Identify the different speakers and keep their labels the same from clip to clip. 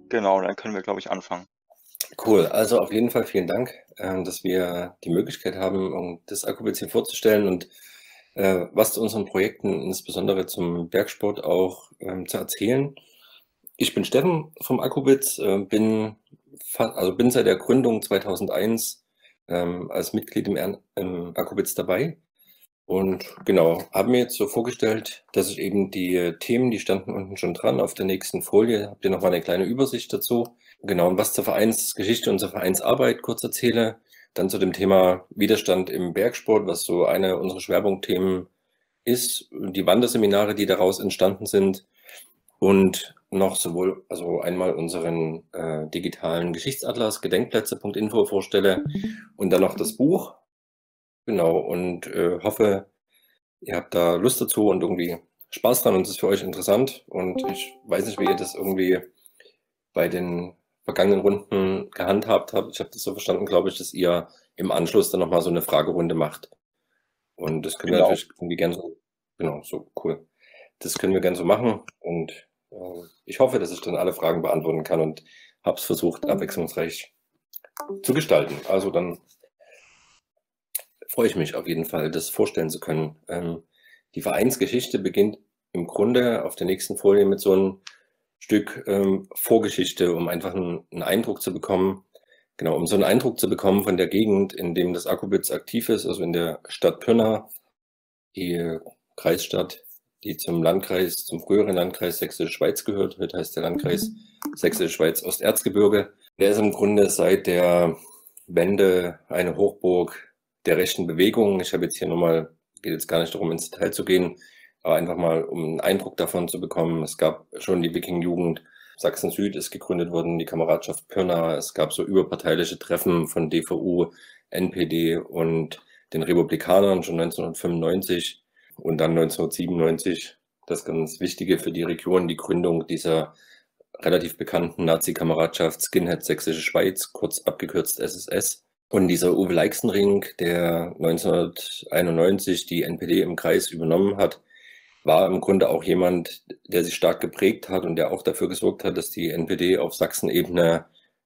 Speaker 1: Genau, dann können wir, glaube ich, anfangen.
Speaker 2: Cool, also auf jeden Fall vielen Dank, dass wir die Möglichkeit haben, das Akkubitz hier vorzustellen und was zu unseren Projekten, insbesondere zum Bergsport, auch zu erzählen. Ich bin Steffen vom Akkubitz, bin seit der Gründung 2001 als Mitglied im Akkubitz dabei. Und genau, habe mir jetzt so vorgestellt, dass ich eben die Themen, die standen unten schon dran, auf der nächsten Folie, habt ihr nochmal eine kleine Übersicht dazu. Genau, und was zur Vereinsgeschichte und zur Vereinsarbeit kurz erzähle. Dann zu dem Thema Widerstand im Bergsport, was so eine unserer Schwerpunktthemen ist, die Wanderseminare, die daraus entstanden sind. Und noch sowohl, also einmal unseren digitalen Geschichtsatlas gedenkplätze.info vorstelle und dann noch das Buch. Genau, und hoffe, ihr habt da Lust dazu und irgendwie Spaß dran und es ist für euch interessant. Und ich weiß nicht, wie ihr das irgendwie bei den vergangenen Runden gehandhabt habt. Ich habe das so verstanden, glaube ich, dass ihr im Anschluss dann nochmal so eine Fragerunde macht. Und das können wir
Speaker 1: Genau.
Speaker 2: natürlich irgendwie gern so, genau, so cool. Das können wir gern so machen. Und ich hoffe, dass ich dann alle Fragen beantworten kann und habe es versucht, abwechslungsreich zu gestalten. Also dann freue ich mich auf jeden Fall, das vorstellen zu können. Die Vereinsgeschichte beginnt im Grunde auf der nächsten Folie mit so einem Stück Vorgeschichte, um einfach einen Eindruck zu bekommen, genau, um so einen Eindruck zu bekommen von der Gegend, in dem das Akkubitz aktiv ist, also in der Stadt Pirna, die Kreisstadt, die zum Landkreis, zum früheren Landkreis Sächsische Schweiz gehört. Heute heißt der Landkreis Sächsische Schweiz Osterzgebirge. Der ist im Grunde seit der Wende eine Hochburg der rechten Bewegung. Ich habe jetzt hier nochmal, geht jetzt gar nicht darum, ins Detail zu gehen, aber einfach mal, um einen Eindruck davon zu bekommen. Es gab schon die Wiking-Jugend, Sachsen-Süd ist gegründet worden, die Kameradschaft Pirna. Es gab so überparteiliche Treffen von DVU, NPD und den Republikanern schon 1995 und dann 1997, das ganz Wichtige für die Region, die Gründung dieser relativ bekannten Nazi-Kameradschaft Skinhead Sächsische Schweiz, kurz abgekürzt SSS. Und dieser Uwe Leixenring, der 1991 die NPD im Kreis übernommen hat, war im Grunde auch jemand, der sich stark geprägt hat und der auch dafür gesorgt hat, dass die NPD auf Sachsenebene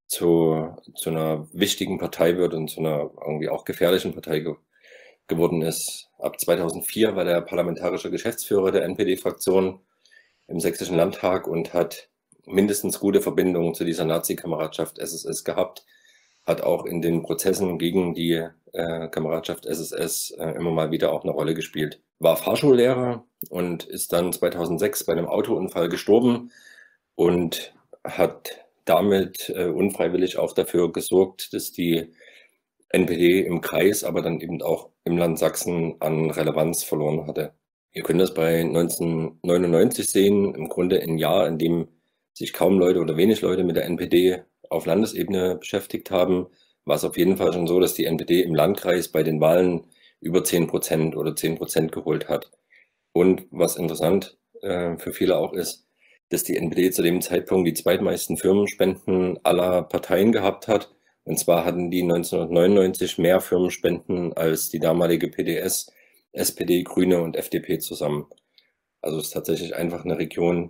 Speaker 2: zu einer wichtigen Partei wird und zu einer irgendwie auch gefährlichen Partei geworden ist. Ab 2004 war der parlamentarische Geschäftsführer der NPD-Fraktion im Sächsischen Landtag und hat mindestens gute Verbindungen zu dieser Nazi-Kameradschaft SSS gehabt, hat auch in den Prozessen gegen die Kameradschaft SSS immer mal wieder auch eine Rolle gespielt. War Fahrschullehrer und ist dann 2006 bei einem Autounfall gestorben und hat damit unfreiwillig auch dafür gesorgt, dass die NPD im Kreis, aber dann eben auch im Land Sachsen an Relevanz verloren hatte. Ihr könnt das bei 1999 sehen, im Grunde ein Jahr, in dem sich kaum Leute oder wenig Leute mit der NPD auf Landesebene beschäftigt haben, war es auf jeden Fall schon so, dass die NPD im Landkreis bei den Wahlen über 10% oder 10% geholt hat. Und was interessant für viele auch ist, dass die NPD zu dem Zeitpunkt die zweitmeisten Firmenspenden aller Parteien gehabt hat. Und zwar hatten die 1999 mehr Firmenspenden als die damalige PDS, SPD, Grüne und FDP zusammen. Also es ist tatsächlich einfach eine Region,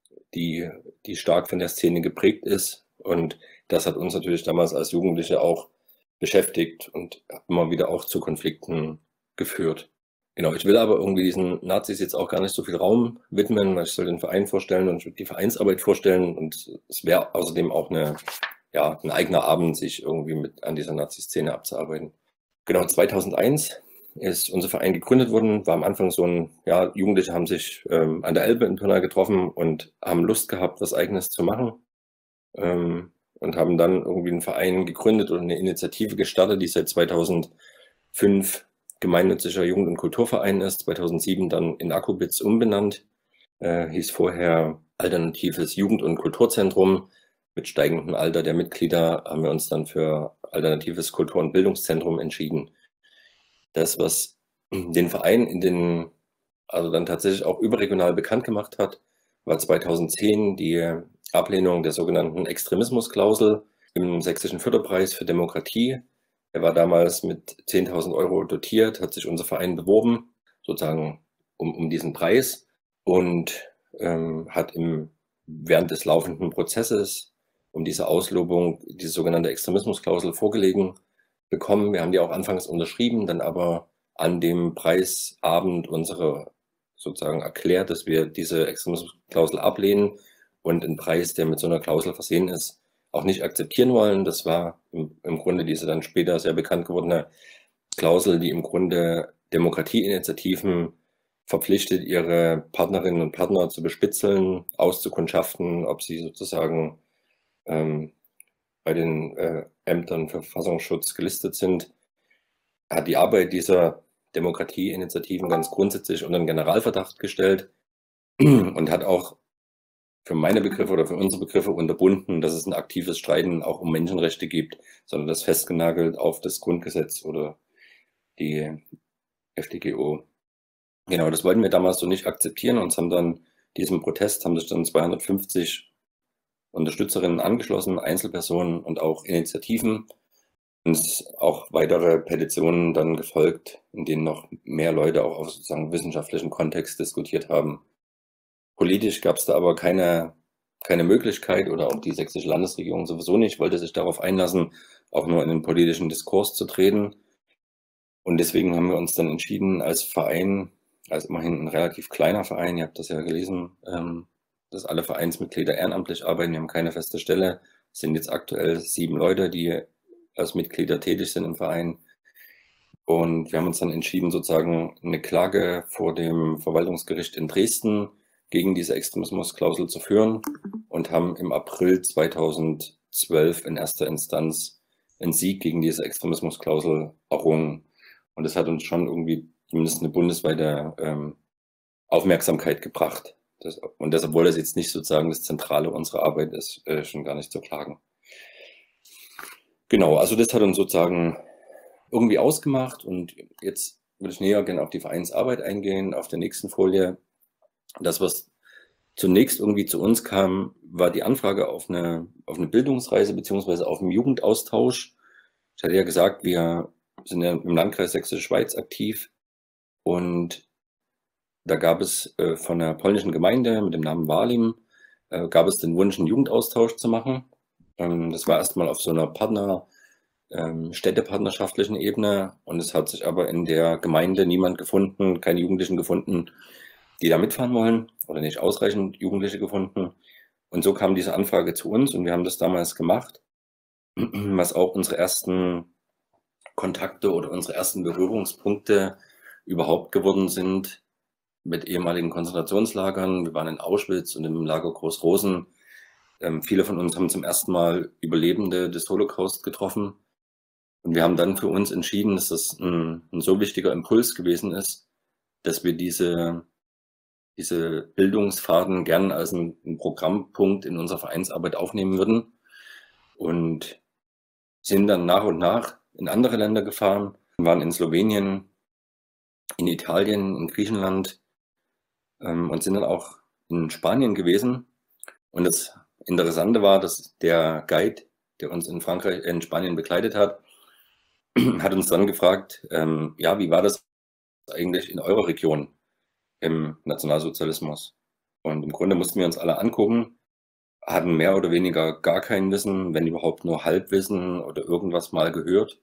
Speaker 2: die stark von der Szene geprägt ist. Und das hat uns natürlich damals als Jugendliche auch beschäftigt und immer wieder auch zu Konflikten geführt. Genau, ich will aber irgendwie diesen Nazis jetzt auch gar nicht so viel Raum widmen, weil ich soll den Verein vorstellen und die Vereinsarbeit vorstellen. Und es wäre außerdem auch ein eigener Abend, sich irgendwie mit an dieser Nazi-Szene abzuarbeiten. Genau, 2001 ist unser Verein gegründet worden, war am Anfang so Jugendliche haben sich an der Elbe in Pirna getroffen und haben Lust gehabt, was Eigenes zu machen und haben dann irgendwie einen Verein gegründet oder eine Initiative gestartet, die seit 2005 gemeinnütziger Jugend- und Kulturverein ist, 2007 dann in Akkubitz umbenannt, hieß vorher Alternatives Jugend- und Kulturzentrum. Mit steigendem Alter der Mitglieder haben wir uns dann für Alternatives Kultur- und Bildungszentrum entschieden. Das, was den Verein also dann tatsächlich auch überregional bekannt gemacht hat, war 2010 die Ablehnung der sogenannten Extremismusklausel im Sächsischen Förderpreis für Demokratie. Er war damals mit 10.000 Euro dotiert, hat sich unser Verein beworben, sozusagen um diesen Preis und hat während des laufenden Prozesses um diese Auslobung, diese sogenannte Extremismusklausel vorgelegen bekommen. Wir haben die auch anfangs unterschrieben, dann aber an dem Preisabend unsere sozusagen erklärt, dass wir diese Extremismusklausel ablehnen und einen Preis, der mit so einer Klausel versehen ist, auch nicht akzeptieren wollen. Das war im Grunde diese dann später sehr bekannt gewordene Klausel, die im Grunde Demokratieinitiativen verpflichtet, ihre Partnerinnen und Partner zu bespitzeln, auszukundschaften, ob sie sozusagen bei den Ämtern für Verfassungsschutz gelistet sind, hat die Arbeit dieser Demokratieinitiativen ganz grundsätzlich unter den Generalverdacht gestellt und hat auch für meine Begriffe oder für unsere Begriffe unterbunden, dass es ein aktives Streiten auch um Menschenrechte gibt, sondern das festgenagelt auf das Grundgesetz oder die FDGO. Genau, das wollten wir damals so nicht akzeptieren und haben dann diesem Protest, haben sich dann 250 Unterstützerinnen angeschlossen, Einzelpersonen und auch Initiativen. Und auch weitere Petitionen dann gefolgt, in denen noch mehr Leute auch auf sozusagen wissenschaftlichen Kontext diskutiert haben. Politisch gab es da aber keine Möglichkeit oder auch die sächsische Landesregierung sowieso nicht, wollte sich darauf einlassen, auch nur in den politischen Diskurs zu treten. Und deswegen haben wir uns dann entschieden, als Verein, als immerhin ein relativ kleiner Verein, ihr habt das ja gelesen, dass alle Vereinsmitglieder ehrenamtlich arbeiten, wir haben keine feste Stelle, es sind jetzt aktuell 7 Leute, die als Mitglieder tätig sind im Verein. Und wir haben uns dann entschieden, sozusagen eine Klage vor dem Verwaltungsgericht in Dresden gegen diese Extremismusklausel zu führen und haben im April 2012 in erster Instanz einen Sieg gegen diese Extremismusklausel errungen. Und das hat uns schon irgendwie zumindest eine bundesweite Aufmerksamkeit gebracht. Und deshalb, obwohl das jetzt nicht sozusagen das Zentrale unserer Arbeit ist, schon gar nicht zu klagen. Genau, also das hat uns sozusagen irgendwie ausgemacht und jetzt würde ich näher gerne auf die Vereinsarbeit eingehen, auf der nächsten Folie. Das, was zunächst irgendwie zu uns kam, war die Anfrage auf eine Bildungsreise beziehungsweise auf einen Jugendaustausch. Ich hatte ja gesagt, wir sind ja im Landkreis Sächsische Schweiz aktiv und da gab es von der polnischen Gemeinde mit dem Namen Walim, gab es den Wunsch, einen Jugendaustausch zu machen. Das war erstmal auf so einer städtepartnerschaftlichen Ebene und es hat sich aber in der Gemeinde niemand gefunden, keine Jugendlichen gefunden, die da mitfahren wollen oder nicht ausreichend Jugendliche gefunden. Und so kam diese Anfrage zu uns und wir haben das damals gemacht, was auch unsere ersten Kontakte oder unsere ersten Berührungspunkte überhaupt geworden sind mit ehemaligen Konzentrationslagern. Wir waren in Auschwitz und im Lager Großrosen. Viele von uns haben zum ersten Mal Überlebende des Holocaust getroffen. Und wir haben dann für uns entschieden, dass das ein so wichtiger Impuls gewesen ist, dass wir diese Bildungsfaden gern als einen Programmpunkt in unserer Vereinsarbeit aufnehmen würden. Und sind dann nach und nach in andere Länder gefahren, waren in Slowenien, in Italien, in Griechenland und sind dann auch in Spanien gewesen. Und das Interessante war, dass der Guide, der uns in Spanien begleitet hat, hat uns dann gefragt, ja, wie war das eigentlich in eurer Region im Nationalsozialismus? Und im Grunde mussten wir uns alle angucken, hatten mehr oder weniger gar kein Wissen, wenn überhaupt nur Halbwissen oder irgendwas mal gehört.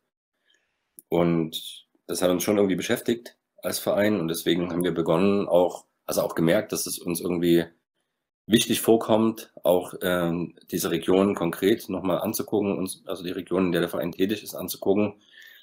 Speaker 2: Und das hat uns schon irgendwie beschäftigt als Verein und deswegen haben wir begonnen, auch gemerkt, dass es uns irgendwie wichtig vorkommt, auch diese Region konkret nochmal anzugucken, also die Region, in der der Verein tätig ist, anzugucken.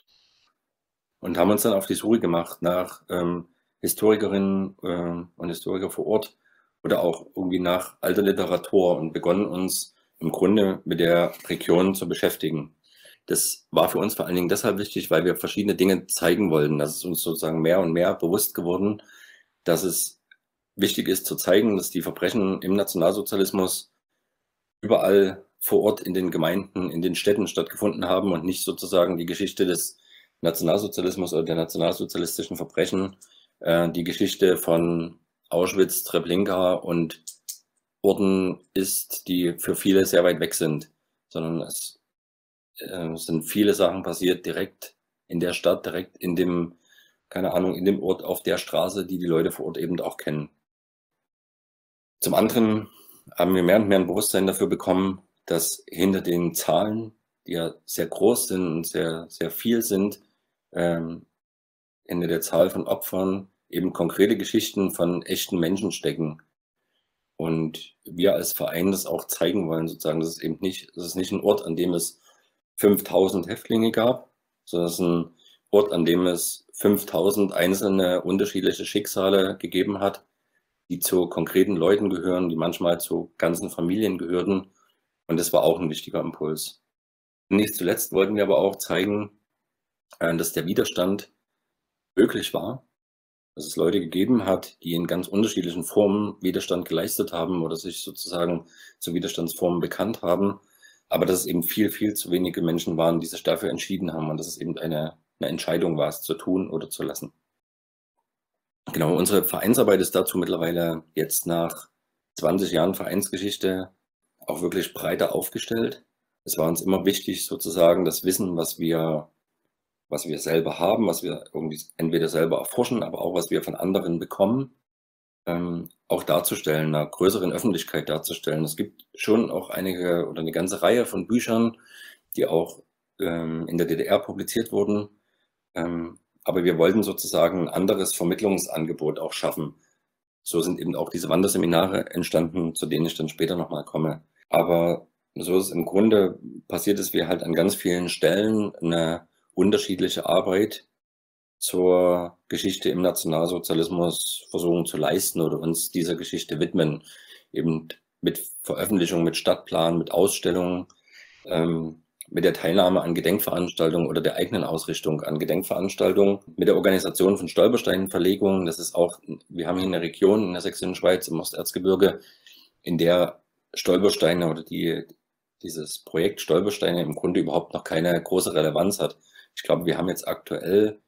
Speaker 2: Und haben uns dann auf die Suche gemacht nach Historikerinnen und Historiker vor Ort oder auch irgendwie nach alter Literatur und begonnen uns im Grunde mit der Region zu beschäftigen. Das war für uns vor allen Dingen deshalb wichtig, weil wir verschiedene Dinge zeigen wollten. Das ist uns sozusagen mehr und mehr bewusst geworden, dass es wichtig ist zu zeigen, dass die Verbrechen im Nationalsozialismus überall vor Ort in den Gemeinden, in den Städten stattgefunden haben und nicht sozusagen die Geschichte des Nationalsozialismus oder der nationalsozialistischen Verbrechen, die Geschichte von Auschwitz, Treblinka und Orten ist, die für viele sehr weit weg sind, sondern es sind viele Sachen passiert direkt in der Stadt, direkt in dem, keine Ahnung, in dem Ort, auf der Straße, die Leute vor Ort eben auch kennen. Zum anderen haben wir mehr und mehr ein Bewusstsein dafür bekommen, dass hinter den Zahlen, die ja sehr groß sind und sehr, sehr viel sind, ähm, hinter der Zahl von Opfern eben konkrete Geschichten von echten Menschen stecken. Und wir als Verein das auch zeigen wollen, sozusagen, das ist nicht ein Ort, an dem es 5.000 Häftlinge gab, sondern es ist ein Ort, an dem es 5.000 einzelne unterschiedliche Schicksale gegeben hat, die zu konkreten Leuten gehören, die manchmal zu ganzen Familien gehörten. Und das war auch ein wichtiger Impuls. Nicht zuletzt wollten wir aber auch zeigen, dass der Widerstand möglich war, dass es Leute gegeben hat, die in ganz unterschiedlichen Formen Widerstand geleistet haben oder sich sozusagen zu Widerstandsformen bekannt haben, aber dass es eben viel, viel zu wenige Menschen waren, die sich dafür entschieden haben und dass es eben eine Entscheidung war, es zu tun oder zu lassen. Genau, unsere Vereinsarbeit ist dazu mittlerweile jetzt nach 20 Jahren Vereinsgeschichte auch wirklich breiter aufgestellt. Es war uns immer wichtig, sozusagen das Wissen, was wir selber haben, was wir irgendwie entweder selber erforschen, aber auch was wir von anderen bekommen, auch darzustellen, einer größeren Öffentlichkeit darzustellen. Es gibt schon auch einige oder eine ganze Reihe von Büchern, die auch in der DDR publiziert wurden. Aber wir wollten sozusagen ein anderes Vermittlungsangebot auch schaffen. So sind eben auch diese Wanderseminare entstanden, zu denen ich dann später nochmal komme. Aber so ist im Grunde passiert, dass wir halt an ganz vielen Stellen eine unterschiedliche Arbeit zur Geschichte im Nationalsozialismus versuchen zu leisten oder uns dieser Geschichte widmen. Eben mit Veröffentlichung, mit Stadtplan, mit Ausstellungen, mit der Teilnahme an Gedenkveranstaltungen oder der eigenen Ausrichtung an Gedenkveranstaltungen, mit der Organisation von Stolpersteinverlegungen. Das ist auch, wir haben hier eine Region in der Sächsischen Schweiz im Osterzgebirge, in der Stolpersteine oder dieses Projekt Stolpersteine im Grunde überhaupt noch keine große Relevanz hat. Ich glaube, wir haben jetzt aktuell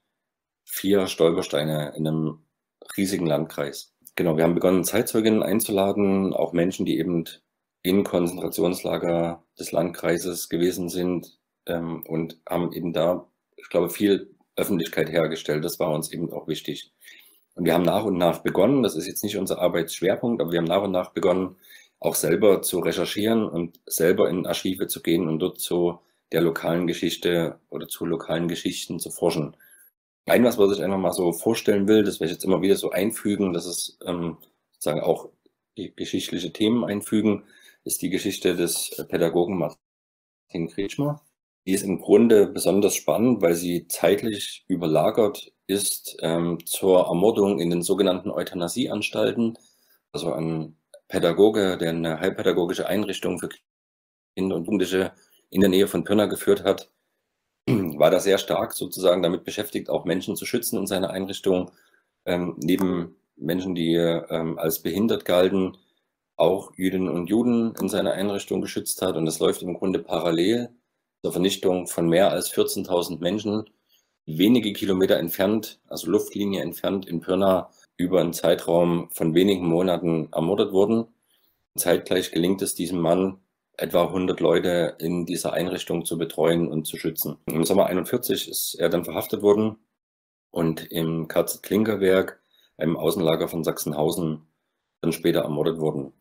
Speaker 2: 4 Stolpersteine in einem riesigen Landkreis. Genau, wir haben begonnen, Zeitzeuginnen einzuladen, auch Menschen, die eben in Konzentrationslager des Landkreises gewesen sind, und haben eben da, ich glaube, viel Öffentlichkeit hergestellt. Das war uns eben auch wichtig. Und wir haben nach und nach begonnen, das ist jetzt nicht unser Arbeitsschwerpunkt, aber wir haben nach und nach begonnen, auch selber zu recherchieren und selber in Archive zu gehen und dort zu der lokalen Geschichte oder zu lokalen Geschichten zu forschen. Was ich einfach mal so vorstellen will, das werde ich jetzt immer wieder so einfügen, das ist sozusagen auch die geschichtliche Themen einfügen, ist die Geschichte des Pädagogen Martin Kretschmer. Die ist im Grunde besonders spannend, weil sie zeitlich überlagert ist zur Ermordung in den sogenannten Euthanasieanstalten, also ein Pädagoge, der eine heilpädagogische Einrichtung für Kinder und Jugendliche in der Nähe von Pirna geführt hat, war da sehr stark sozusagen damit beschäftigt, auch Menschen zu schützen in seiner Einrichtung, neben Menschen, die als behindert galten, auch Jüdinnen und Juden in seiner Einrichtung geschützt hat. Und das läuft im Grunde parallel zur Vernichtung von mehr als 14.000 Menschen, wenige Kilometer entfernt, also Luftlinie entfernt in Pirna, über einen Zeitraum von wenigen Monaten ermordet wurden. Zeitgleich gelingt es diesem Mann, etwa 100 Leute in dieser Einrichtung zu betreuen und zu schützen. Im Sommer 41 ist er dann verhaftet worden und im KZ Klinkerwerk, einem Außenlager von Sachsenhausen, dann später ermordet worden.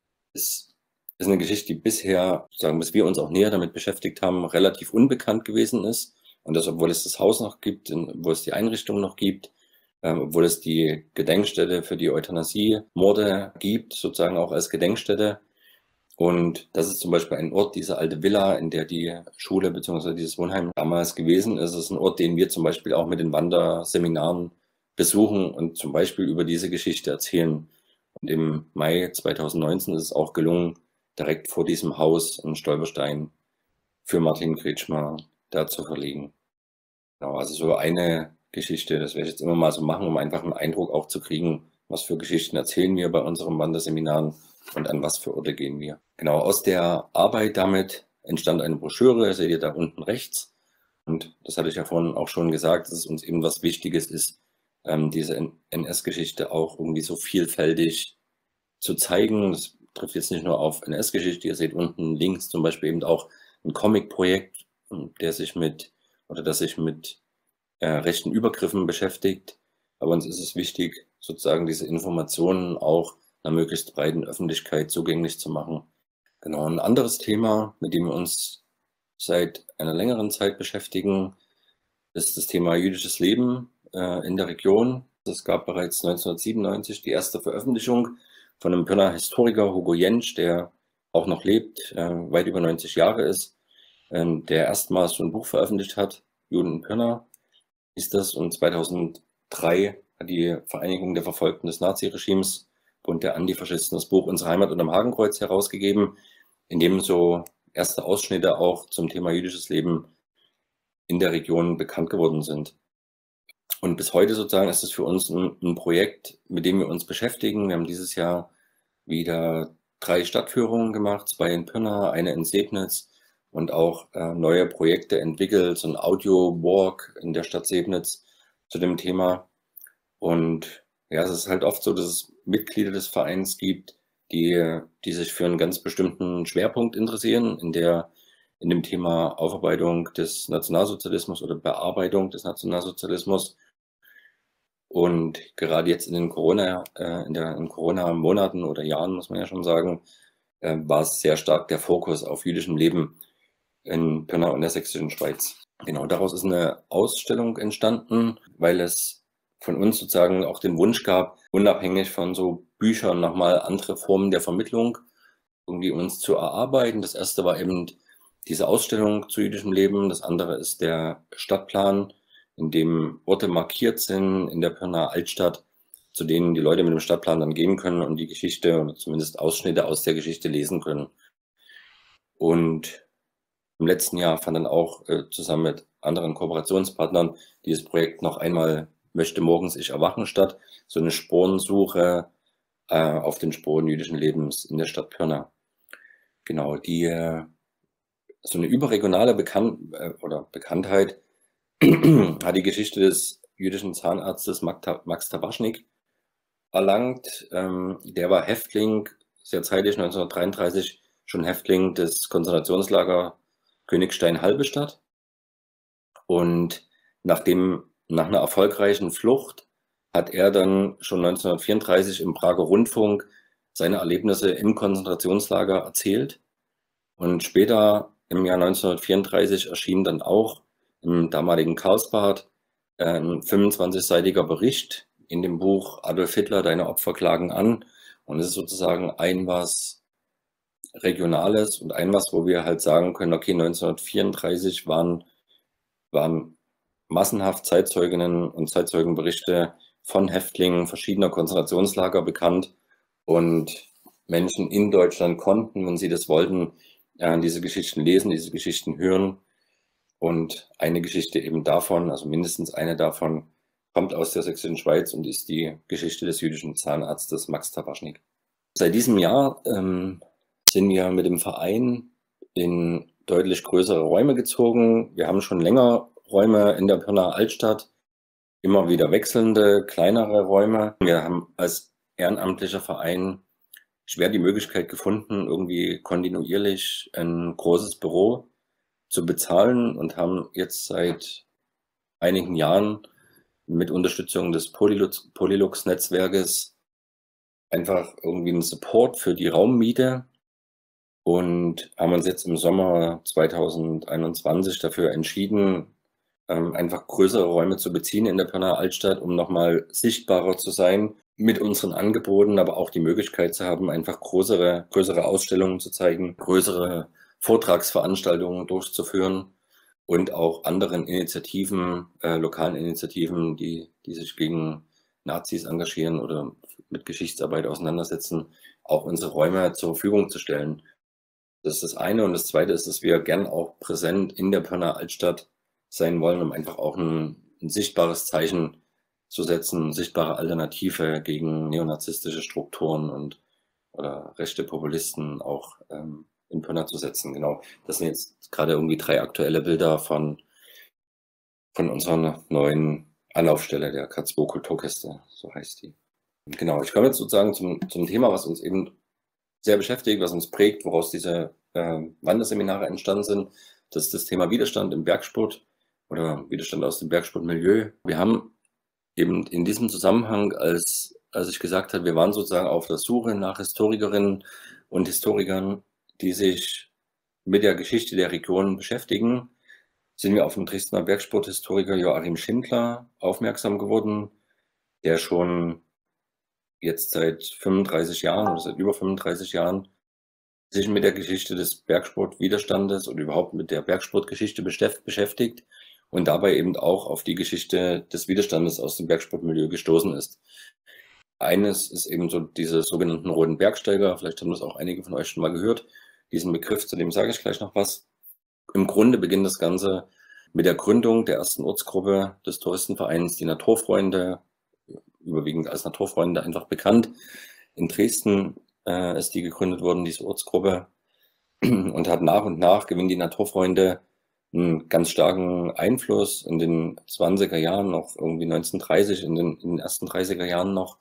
Speaker 2: Es ist eine Geschichte, die bisher, sagen, bis wir uns auch näher damit beschäftigt haben, relativ unbekannt gewesen ist. Und das, obwohl es das Haus noch gibt, obwohl es die Einrichtung noch gibt, obwohl es die Gedenkstätte für die Euthanasie-Morde gibt, sozusagen auch als Gedenkstätte. Und das ist zum Beispiel ein Ort, diese alte Villa, in der die Schule bzw. dieses Wohnheim damals gewesen ist. Es ist ein Ort, den wir zum Beispiel auch mit den Wanderseminaren besuchen und zum Beispiel über diese Geschichte erzählen. Und im Mai 2019 ist es auch gelungen, direkt vor diesem Haus einen Stolperstein für Martin Kretschmer da zu verlegen. Genau, also so eine Geschichte, das werde ich jetzt immer mal so machen, um einfach einen Eindruck auch zu kriegen, was für Geschichten erzählen wir bei unseren Wanderseminaren und an was für Orte gehen wir. Genau, aus der Arbeit damit entstand eine Broschüre, seht ihr da unten rechts. Und das hatte ich ja vorhin auch schon gesagt, dass es uns eben was Wichtiges ist, diese NS-Geschichte auch irgendwie so vielfältig zu zeigen. Das trifft jetzt nicht nur auf NS-Geschichte, ihr seht unten links zum Beispiel eben auch ein Comic-Projekt, das sich mit rechten Übergriffen beschäftigt. Aber uns ist es wichtig, sozusagen diese Informationen auch einer möglichst breiten Öffentlichkeit zugänglich zu machen. Genau, ein anderes Thema, mit dem wir uns seit einer längeren Zeit beschäftigen, ist das Thema jüdisches Leben in der Region. Es gab bereits 1997 die erste Veröffentlichung von einem Pirnaer Historiker, Hugo Jentsch, der auch noch lebt, weit über 90 Jahre ist, der erstmals so ein Buch veröffentlicht hat, Juden in Pirna ist das. Und 2003 hat die Vereinigung der Verfolgten des Naziregimes, Bund der Antifaschisten, das Buch Unsere Heimat unterm Hakenkreuz herausgegeben, in dem so erste Ausschnitte auch zum Thema jüdisches Leben in der Region bekannt geworden sind. Und bis heute sozusagen ist es für uns ein Projekt, mit dem wir uns beschäftigen. Wir haben dieses Jahr wieder 3 Stadtführungen gemacht, 2 in Pirna, eine in Sebnitz und auch neue Projekte entwickelt, so ein Audio-Walk in der Stadt Sebnitz zu dem Thema. Und ja, es ist halt oft so, dass es Mitglieder des Vereins gibt, die sich für einen ganz bestimmten Schwerpunkt interessieren, in dem Thema Aufarbeitung des Nationalsozialismus oder Bearbeitung des Nationalsozialismus. Und gerade jetzt in den Corona-Monaten oder Jahren, muss man ja schon sagen, war es sehr stark der Fokus auf jüdischem Leben in Pirna und der Sächsischen Schweiz. Genau, daraus ist eine Ausstellung entstanden, weil es von uns sozusagen auch den Wunsch gab, unabhängig von so Büchern nochmal andere Formen der Vermittlung irgendwie uns zu erarbeiten. Das erste war eben diese Ausstellung zu jüdischem Leben. Das andere ist der Stadtplan, in dem Orte markiert sind in der Pirnaer Altstadt, zu denen die Leute mit dem Stadtplan dann gehen können und die Geschichte oder zumindest Ausschnitte aus der Geschichte lesen können. Und im letzten Jahr fand dann auch zusammen mit anderen Kooperationspartnern dieses Projekt noch einmal Möchte morgens ich erwachen statt, so eine Spurensuche auf den Spuren jüdischen Lebens in der Stadt Pirna. Genau, so eine überregionale Bekanntheit hat die Geschichte des jüdischen Zahnarztes Max Tabaschnik erlangt. Der war Häftling, sehr zeitig, 1933 schon Häftling des Konzentrationslager Königstein-Halberstadt. Und nach einer erfolgreichen Flucht hat er dann schon 1934 im Prager Rundfunk seine Erlebnisse im Konzentrationslager erzählt. Und später im Jahr 1934 erschien dann auch im damaligen Karlsbad ein 25-seitiger Bericht in dem Buch Adolf Hitler, Deine Opfer klagen an. Und es ist sozusagen ein was Regionales und ein was, wo wir halt sagen können, okay, 1934 waren massenhaft Zeitzeuginnen und Zeitzeugenberichte von Häftlingen verschiedener Konzentrationslager bekannt und Menschen in Deutschland konnten, wenn sie das wollten, diese Geschichten lesen, diese Geschichten hören. Und eine Geschichte eben davon, also mindestens eine davon, kommt aus der Sächsischen Schweiz und ist die Geschichte des jüdischen Zahnarztes Max Tabaschnik. Seit diesem Jahr sind wir mit dem Verein in deutlich größere Räume gezogen. Wir haben schon länger Räume in der Pirnaer Altstadt, immer wieder wechselnde, kleinere Räume. Wir haben als ehrenamtlicher Verein schwer die Möglichkeit gefunden, irgendwie kontinuierlich ein großes Büro zu bezahlen und haben jetzt seit einigen Jahren mit Unterstützung des Polylux-Netzwerkes einfach irgendwie einen Support für die Raummiete und haben uns jetzt im Sommer 2021 dafür entschieden, einfach größere Räume zu beziehen in der Pirnaer Altstadt, um nochmal sichtbarer zu sein mit unseren Angeboten, aber auch die Möglichkeit zu haben, einfach größere Ausstellungen zu zeigen, größere Vortragsveranstaltungen durchzuführen und auch anderen Initiativen, lokalen Initiativen, die sich gegen Nazis engagieren oder mit Geschichtsarbeit auseinandersetzen, auch unsere Räume zur Verfügung zu stellen. Das ist das eine. Und das zweite ist, dass wir gern auch präsent in der Pirnaer Altstadt sein wollen, um einfach auch ein sichtbares Zeichen zu setzen, eine sichtbare Alternative gegen neonazistische Strukturen oder rechte Populisten auch in Pirna zu setzen. Genau. Das sind jetzt gerade irgendwie 3 aktuelle Bilder von unserer neuen Anlaufstelle, der K2 Kulturkiste, so heißt die. Genau, ich komme jetzt sozusagen zum Thema, was uns eben sehr beschäftigt, was uns prägt, woraus diese Wanderseminare entstanden sind. Das ist das Thema Widerstand im Bergsport oder Widerstand aus dem Bergsportmilieu. Wir haben eben in diesem Zusammenhang, als ich gesagt habe, wir waren sozusagen auf der Suche nach Historikerinnen und Historikern, die sich mit der Geschichte der Region beschäftigen, sind wir auf den Dresdner Bergsporthistoriker Joachim Schindler aufmerksam geworden, der schon jetzt seit 35 Jahren oder seit über 35 Jahren sich mit der Geschichte des Bergsportwiderstandes und überhaupt mit der Bergsportgeschichte beschäftigt und dabei eben auch auf die Geschichte des Widerstandes aus dem Bergsportmilieu gestoßen ist. Eines ist eben so diese sogenannten Roten Bergsteiger, vielleicht haben das auch einige von euch schon mal gehört, diesen Begriff, zu dem sage ich gleich noch was. Im Grunde beginnt das Ganze mit der Gründung der ersten Ortsgruppe des Touristenvereins, die Naturfreunde, überwiegend als Naturfreunde einfach bekannt. In Dresden ist die gegründet worden, diese Ortsgruppe, und hat nach und nach gewinnen die Naturfreunde einen ganz starken Einfluss in den 20er Jahren noch, irgendwie 1930, in den ersten 30er Jahren noch,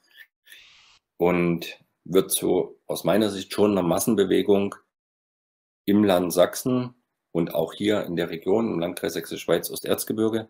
Speaker 2: und wird so aus meiner Sicht schon eine Massenbewegung im Land Sachsen und auch hier in der Region, im Landkreis Sächsische Schweiz, Osterzgebirge.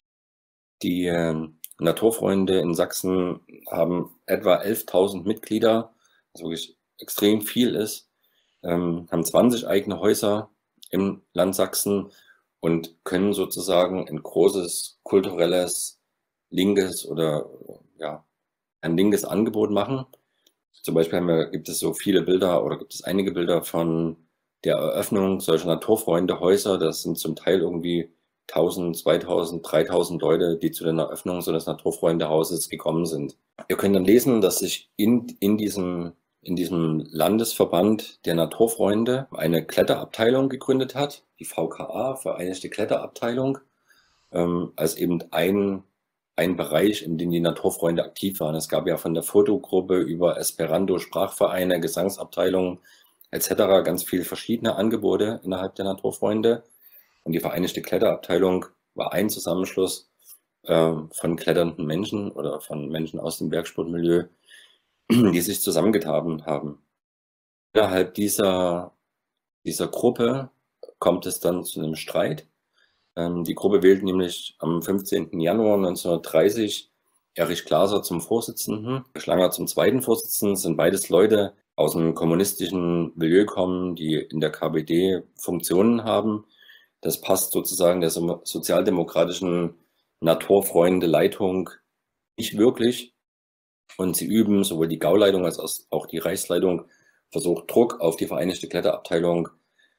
Speaker 2: Die Naturfreunde in Sachsen haben etwa 11.000 Mitglieder, was wirklich extrem viel ist, haben 20 eigene Häuser im Land Sachsen und können sozusagen ein großes kulturelles, linkes oder ja, ein linkes Angebot machen. Zum Beispiel gibt es so viele Bilder oder gibt es einige Bilder von der Eröffnung solcher Naturfreunde-Häuser. Das sind zum Teil irgendwie 1000, 2000, 3000 Leute, die zu der Eröffnung so eines Naturfreunde-Hauses gekommen sind. Ihr könnt dann lesen, dass sich in diesem Landesverband der Naturfreunde eine Kletterabteilung gegründet hat, die VKA, Vereinigte Kletterabteilung, als eben ein Bereich, in dem die Naturfreunde aktiv waren. Es gab ja von der Fotogruppe über Esperanto, Sprachvereine, Gesangsabteilungen etc. ganz viele verschiedene Angebote innerhalb der Naturfreunde. Und die Vereinigte Kletterabteilung war ein Zusammenschluss von kletternden Menschen oder von Menschen aus dem Bergsportmilieu, die sich zusammengetan haben. Innerhalb dieser Gruppe kommt es dann zu einem Streit. Die Gruppe wählt nämlich am 15. Januar 1930 Erich Glaser zum Vorsitzenden, Schlanger zum zweiten Vorsitzenden. Das sind beides Leute aus dem kommunistischen Milieu kommen, die in der KPD Funktionen haben. Das passt sozusagen der sozialdemokratischen Naturfreunde-Leitung nicht wirklich. Und sie üben, sowohl die Gauleitung als auch die Reichsleitung versucht Druck auf die Vereinigte Kletterabteilung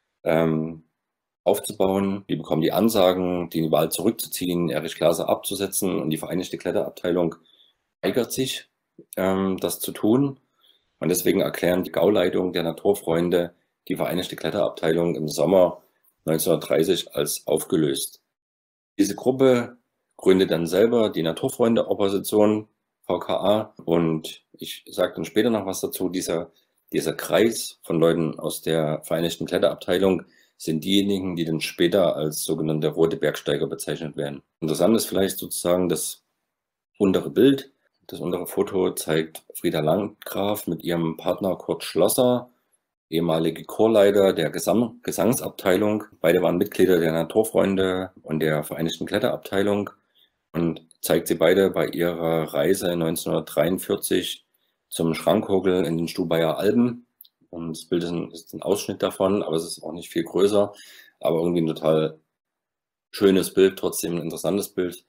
Speaker 2: aufzubauen. Die bekommen die Ansagen, die Wahl zurückzuziehen, Erich Glaser abzusetzen, und die Vereinigte Kletterabteilung weigert sich, das zu tun. Und deswegen erklären die Gauleitung der Naturfreunde die Vereinigte Kletterabteilung im Sommer 1930 als aufgelöst. Diese Gruppe gründet dann selber die Naturfreunde-Opposition, VKA, und ich sage dann später noch was dazu. Dieser Kreis von Leuten aus der Vereinigten Kletterabteilung sind diejenigen, die dann später als sogenannte Rote Bergsteiger bezeichnet werden. Interessant ist vielleicht sozusagen das untere Bild. Das untere Foto zeigt Frieda Landgraf mit ihrem Partner Kurt Schlosser, ehemalige Chorleiter der Gesangsabteilung. Beide waren Mitglieder der Naturfreunde und der Vereinigten Kletterabteilung, und zeigt sie beide bei ihrer Reise 1943 zum Schrankhogel in den Stubaier Alpen. Und das Bild ist ein Ausschnitt davon, aber es ist auch nicht viel größer. Aber irgendwie ein total schönes Bild, trotzdem ein interessantes Bild.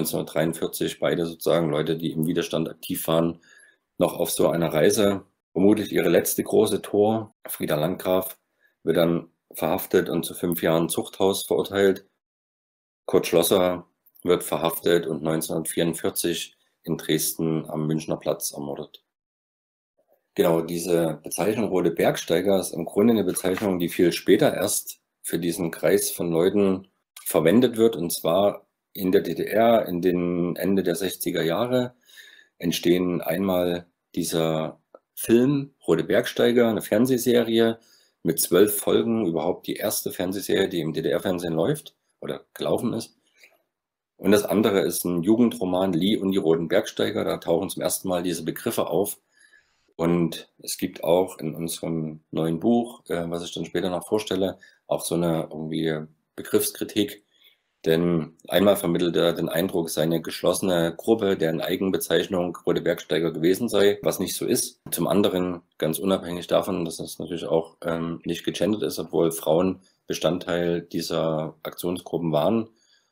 Speaker 2: 1943, beide sozusagen Leute, die im Widerstand aktiv waren, noch auf so einer Reise. Vermutlich ihre letzte große Tour. Frieda Landgraf wird dann verhaftet und zu 5 Jahren Zuchthaus verurteilt. Kurt Schlosser wird verhaftet und 1944 in Dresden am Münchner Platz ermordet. Genau, diese Bezeichnung Rote Bergsteiger ist im Grunde eine Bezeichnung, die viel später erst für diesen Kreis von Leuten verwendet wird. Und zwar in der DDR, in den Ende der 60er Jahre, entstehen einmal dieser Film Rote Bergsteiger, eine Fernsehserie mit 12 Folgen, überhaupt die erste Fernsehserie, die im DDR-Fernsehen läuft oder gelaufen ist. Und das andere ist ein Jugendroman, Lee und die Roten Bergsteiger. Da tauchen zum ersten Mal diese Begriffe auf. Und es gibt auch in unserem neuen Buch, was ich dann später noch vorstelle, auch so eine irgendwie Begriffskritik, Denn einmal vermittelt er den Eindruck, es sei eine geschlossene Gruppe, deren Eigenbezeichnung Rote Bergsteiger gewesen sei, was nicht so ist. Zum anderen, ganz unabhängig davon, dass es natürlich auch nicht gegendert ist, obwohl Frauen Bestandteil dieser Aktionsgruppen waren,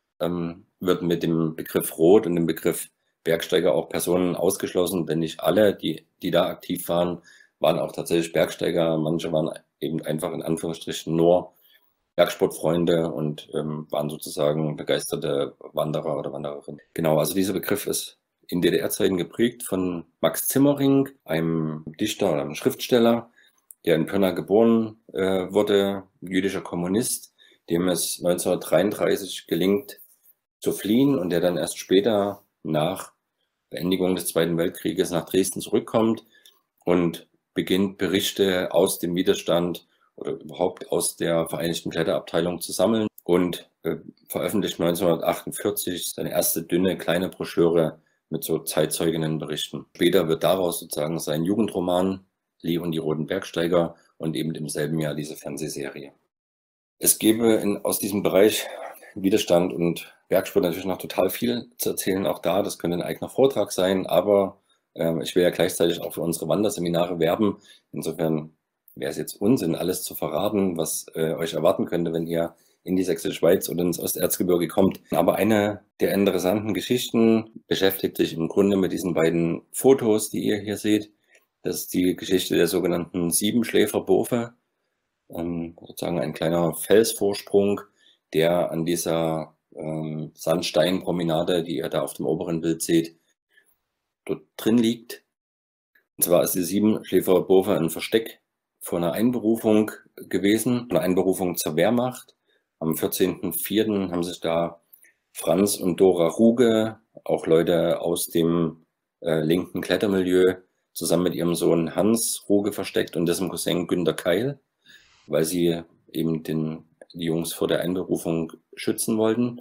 Speaker 2: wird mit dem Begriff Rot und dem Begriff Bergsteiger auch Personen ausgeschlossen, denn nicht alle, die da aktiv waren, waren auch tatsächlich Bergsteiger. Manche waren eben einfach in Anführungsstrichen nur Bergsportfreunde und waren sozusagen begeisterte Wanderer oder Wandererinnen. Genau, also dieser Begriff ist in DDR-Zeiten geprägt von Max Zimmering, einem Dichter oder einem Schriftsteller, der in Pirna geboren wurde, jüdischer Kommunist, dem es 1933 gelingt zu fliehen und der dann erst später nach Beendigung des Zweiten Weltkrieges nach Dresden zurückkommt und beginnt Berichte aus dem Widerstand oder überhaupt aus der Vereinigten Kletterabteilung zu sammeln und veröffentlicht 1948 seine erste dünne kleine Broschüre mit so Zeitzeuginnenberichten. Später wird daraus sozusagen sein Jugendroman Lee und die Roten Bergsteiger und eben im selben Jahr diese Fernsehserie. Es gäbe aus diesem Bereich Widerstand und Bergsport natürlich noch total viel zu erzählen, auch da. Das könnte ein eigener Vortrag sein, aber ich will ja gleichzeitig auch für unsere Wanderseminare werben. Insofern wäre es jetzt Unsinn, alles zu verraten, was euch erwarten könnte, wenn ihr in die Sächsische Schweiz oder ins Osterzgebirge kommt. Aber eine der interessanten Geschichten beschäftigt sich im Grunde mit diesen beiden Fotos, die ihr hier seht. Das ist die Geschichte der sogenannten Siebenschläferbofe, sozusagen ein kleiner Felsvorsprung, der an dieser Sandsteinpromenade, die ihr da auf dem oberen Bild seht, dort drin liegt. Und zwar ist die Siebenschläferbofe ein Versteck vor einer Einberufung gewesen, eine Einberufung zur Wehrmacht. Am 14.04. haben sich da Franz und Dora Ruge, auch Leute aus dem linken Klettermilieu, zusammen mit ihrem Sohn Hans Ruge versteckt und dessen Cousin Günter Keil, weil sie eben die Jungs vor der Einberufung schützen wollten,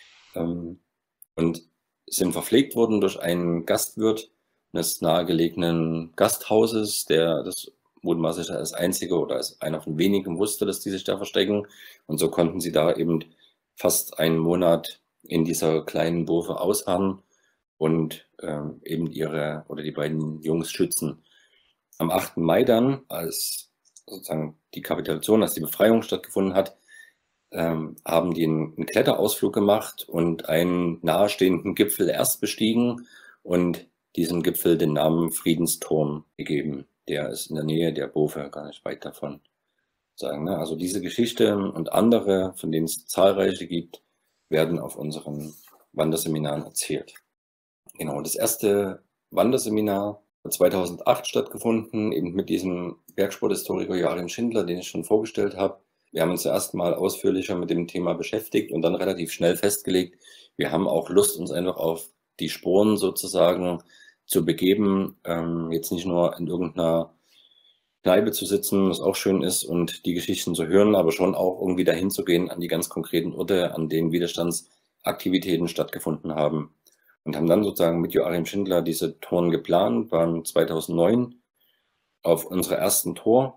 Speaker 2: und sind verpflegt worden durch einen Gastwirt eines nahegelegenen Gasthauses, der das mutmaßlich als einzige oder als einer von wenigen wusste, dass die sich da verstecken. Und so konnten sie da eben fast einen Monat in dieser kleinen Bofe ausharren und eben die beiden Jungs schützen. Am 8. Mai dann, als sozusagen die Kapitulation, als die Befreiung stattgefunden hat, haben die einen Kletterausflug gemacht und einen nahestehenden Gipfel erst bestiegen und diesem Gipfel den Namen Friedensturm gegeben. Der ist in der Nähe der Bofe, gar nicht weit davon. Sagen, ne? Also diese Geschichte und andere, von denen es zahlreiche gibt, werden auf unseren Wanderseminaren erzählt. Genau, das erste Wanderseminar hat 2008 stattgefunden, eben mit diesem Bergsporthistoriker Joachim Schindler, den ich schon vorgestellt habe. Wir haben uns zuerst mal ausführlicher mit dem Thema beschäftigt und dann relativ schnell festgelegt, wir haben auch Lust, uns einfach auf die Spuren sozusagen zu begeben, jetzt nicht nur in irgendeiner Kneipe zu sitzen, was auch schön ist, und die Geschichten zu hören, aber schon auch irgendwie dahin zu gehen an die ganz konkreten Orte, an denen Widerstandsaktivitäten stattgefunden haben. Und haben dann sozusagen mit Joachim Schindler diese Touren geplant, waren 2009 auf unserer ersten Tour.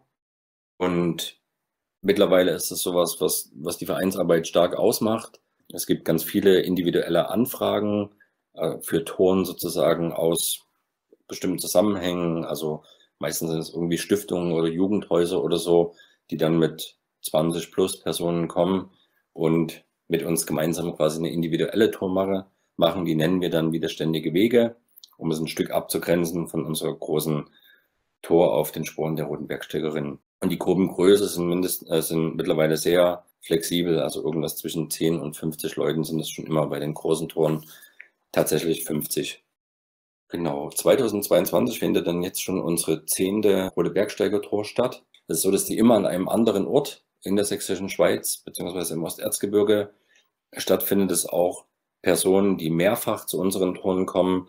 Speaker 2: Und mittlerweile ist es sowas, was die Vereinsarbeit stark ausmacht. Es gibt ganz viele individuelle Anfragen für Touren sozusagen aus bestimmten Zusammenhängen. Also meistens sind es irgendwie Stiftungen oder Jugendhäuser oder so, die dann mit 20 plus Personen kommen und mit uns gemeinsam quasi eine individuelle Tour machen. Die nennen wir dann widerständige Wege, um es ein Stück abzugrenzen von unserer großen Tour auf den Spuren der Roten Bergsteigerinnen. Und die Gruppengröße sind mittlerweile sehr flexibel, also irgendwas zwischen 10 und 50 Leuten sind es schon immer, bei den großen Touren tatsächlich 50. Genau, 2022 findet dann jetzt schon unsere 10. Rote Bergsteiger Tour statt. Es ist so, dass die immer an einem anderen Ort in der Sächsischen Schweiz beziehungsweise im Osterzgebirge stattfindet, es auch Personen, die mehrfach zu unseren Touren kommen,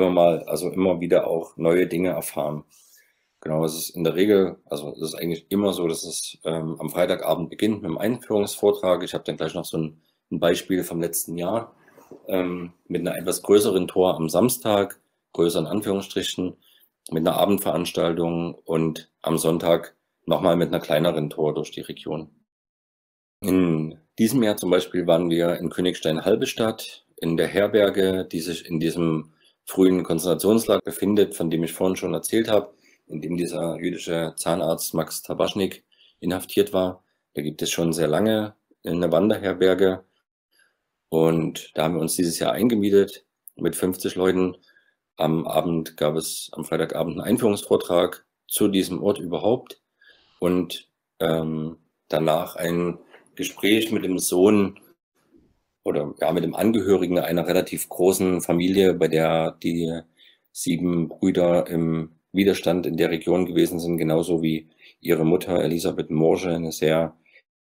Speaker 2: immer wieder auch neue Dinge erfahren. Genau, es ist in der Regel, also es ist eigentlich immer so, dass es am Freitagabend beginnt mit einem Einführungsvortrag. Ich habe dann gleich noch so ein Beispiel vom letzten Jahr mit einer etwas größeren Tour am Samstag, größer in Anführungsstrichen, mit einer Abendveranstaltung und am Sonntag nochmal mit einer kleineren Tour durch die Region. In Diesem Jahr zum Beispiel waren wir in Königstein-Halberstadt in der Herberge, die sich in diesem frühen Konzentrationslager befindet, von dem ich vorhin schon erzählt habe, in dem dieser jüdische Zahnarzt Max Tabaschnik inhaftiert war. Da gibt es schon sehr lange eine Wanderherberge und da haben wir uns dieses Jahr eingemietet mit 50 Leuten. Am Freitagabend einen Einführungsvortrag zu diesem Ort überhaupt und danach ein Gespräch mit dem Sohn oder ja, mit dem Angehörigen einer relativ großen Familie, bei der die 7 Brüder im Widerstand in der Region gewesen sind, genauso wie ihre Mutter Elisabeth Morsche, eine sehr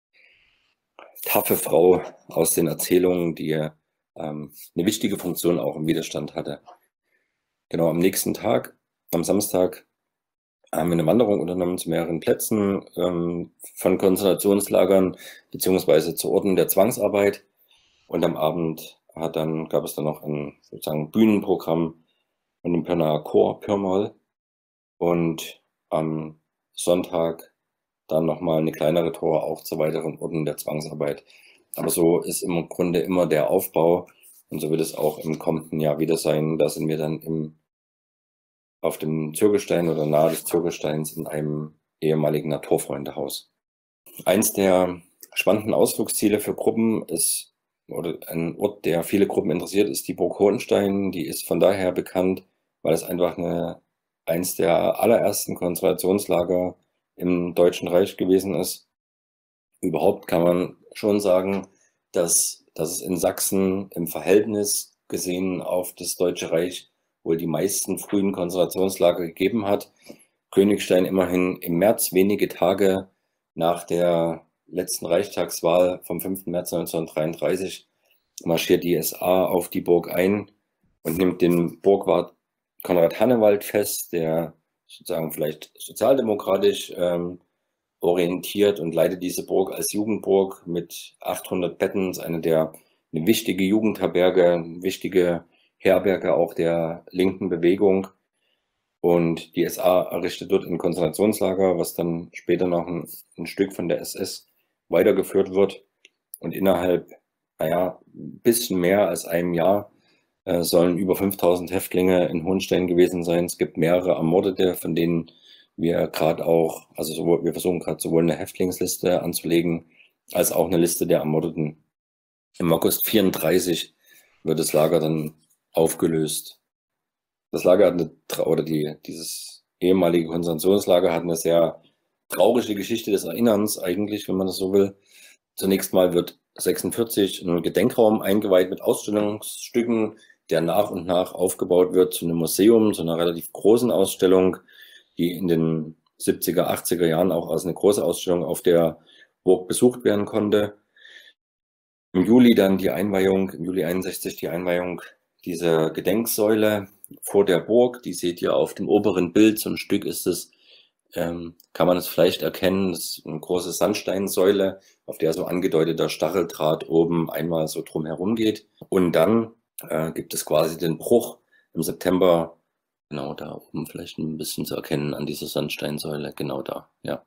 Speaker 2: taffe Frau aus den Erzählungen, die eine wichtige Funktion auch im Widerstand hatte. Genau, am nächsten Tag, am Samstag, haben wir eine Wanderung unternommen zu mehreren Plätzen von Konzentrationslagern beziehungsweise zu Orten der Zwangsarbeit. Und am Abend gab es dann noch ein sozusagen Bühnenprogramm von dem Pirnaer Chor Pirmol. Und am Sonntag dann nochmal eine kleinere Tour auch zu weiteren Orten der Zwangsarbeit. Aber so ist im Grunde immer der Aufbau und so wird es auch im kommenden Jahr wieder sein. Da sind wir dann auf dem Zürgestein oder nahe des Zürgesteins in einem ehemaligen Naturfreundehaus. Eins der spannenden Ausflugsziele für Gruppen ist, oder ein Ort, der viele Gruppen interessiert, ist die Burg Hohenstein. Die ist von daher bekannt, weil es einfach eins der allerersten Konzentrationslager im Deutschen Reich gewesen ist. Überhaupt kann man schon sagen, dass es in Sachsen im Verhältnis gesehen auf das Deutsche Reich wohl die meisten frühen Konzentrationslager gegeben hat. Königstein immerhin im März, wenige Tage nach der letzten Reichstagswahl vom 5. März 1933, marschiert die SA auf die Burg ein und nimmt den Burgwart Konrad Hannewald fest, der sozusagen vielleicht sozialdemokratisch orientiert und leitet diese Burg als Jugendburg mit 800 Betten, eine wichtige Jugendherberge, eine wichtige Herberge auch der linken Bewegung. Und die SA errichtet dort ein Konzentrationslager, was dann später noch ein Stück von der SS weitergeführt wird. Und innerhalb, ein bisschen mehr als einem Jahr sollen über 5000 Häftlinge in Hohenstein gewesen sein. Es gibt mehrere Ermordete, von denen wir gerade auch, wir versuchen gerade sowohl eine Häftlingsliste anzulegen, als auch eine Liste der Ermordeten. Im August 1934 wird das Lager dann aufgelöst. Das Lager dieses ehemalige Konzentrationslager hat eine sehr traurige Geschichte des Erinnerns eigentlich, wenn man das so will. Zunächst mal wird 1946 ein Gedenkraum eingeweiht mit Ausstellungsstücken, der nach und nach aufgebaut wird zu einem Museum, zu einer relativ großen Ausstellung, die in den 70er, 80er Jahren auch als eine große Ausstellung auf der Burg besucht werden konnte. Im Juli dann im Juli 61 die Einweihung dieser Gedenksäule vor der Burg. Die seht ihr auf dem oberen Bild. So ein Stück ist es, kann man es vielleicht erkennen. Das ist eine große Sandsteinsäule, auf der so angedeuteter Stacheldraht oben einmal so drumherum geht. Und dann gibt es quasi den Bruch im September, genau da oben vielleicht ein bisschen zu erkennen an dieser Sandsteinsäule, genau da, ja.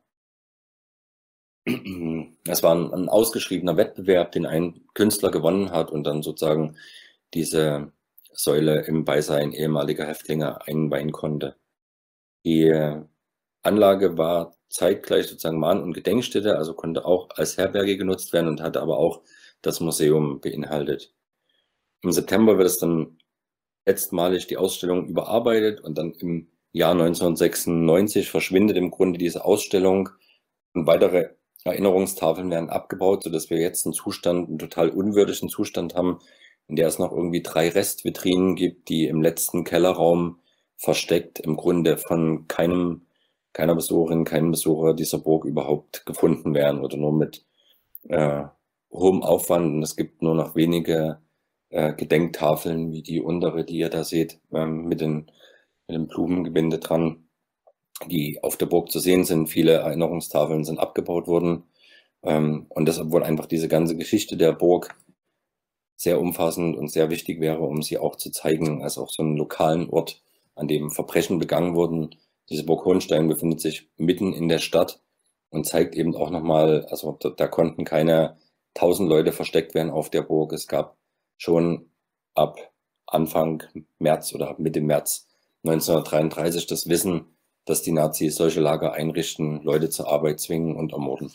Speaker 2: Es war ein ausgeschriebener Wettbewerb, den ein Künstler gewonnen hat und dann sozusagen diese Säule im Beisein ehemaliger Häftlinge einweihen konnte. Die Anlage war zeitgleich sozusagen Mahn- und Gedenkstätte, also konnte auch als Herberge genutzt werden und hatte aber auch das Museum beinhaltet. Im September wird es dann letztmalig die Ausstellung überarbeitet und dann im Jahr 1996 verschwindet im Grunde diese Ausstellung und weitere Erinnerungstafeln werden abgebaut, sodass wir jetzt einen total unwürdigen Zustand haben, in der es noch irgendwie 3 Restvitrinen gibt, die im letzten Kellerraum versteckt im Grunde von keiner Besucherin, keinem Besucher dieser Burg überhaupt gefunden werden oder nur mit hohem Aufwand. Und es gibt nur noch wenige Gedenktafeln wie die untere, die ihr da seht, mit dem Blumengebinde dran, die auf der Burg zu sehen sind. Viele Erinnerungstafeln sind abgebaut worden. Und das, obwohl einfach diese ganze Geschichte der Burg sehr umfassend und sehr wichtig wäre, um sie auch zu zeigen, als auch so einen lokalen Ort, an dem Verbrechen begangen wurden. Diese Burg Hohenstein befindet sich mitten in der Stadt und zeigt eben auch nochmal, also da konnten keine 1000 Leute versteckt werden auf der Burg. Es gab schon ab Anfang März oder ab Mitte März 1933 das Wissen, dass die Nazis solche Lager einrichten, Leute zur Arbeit zwingen und ermorden.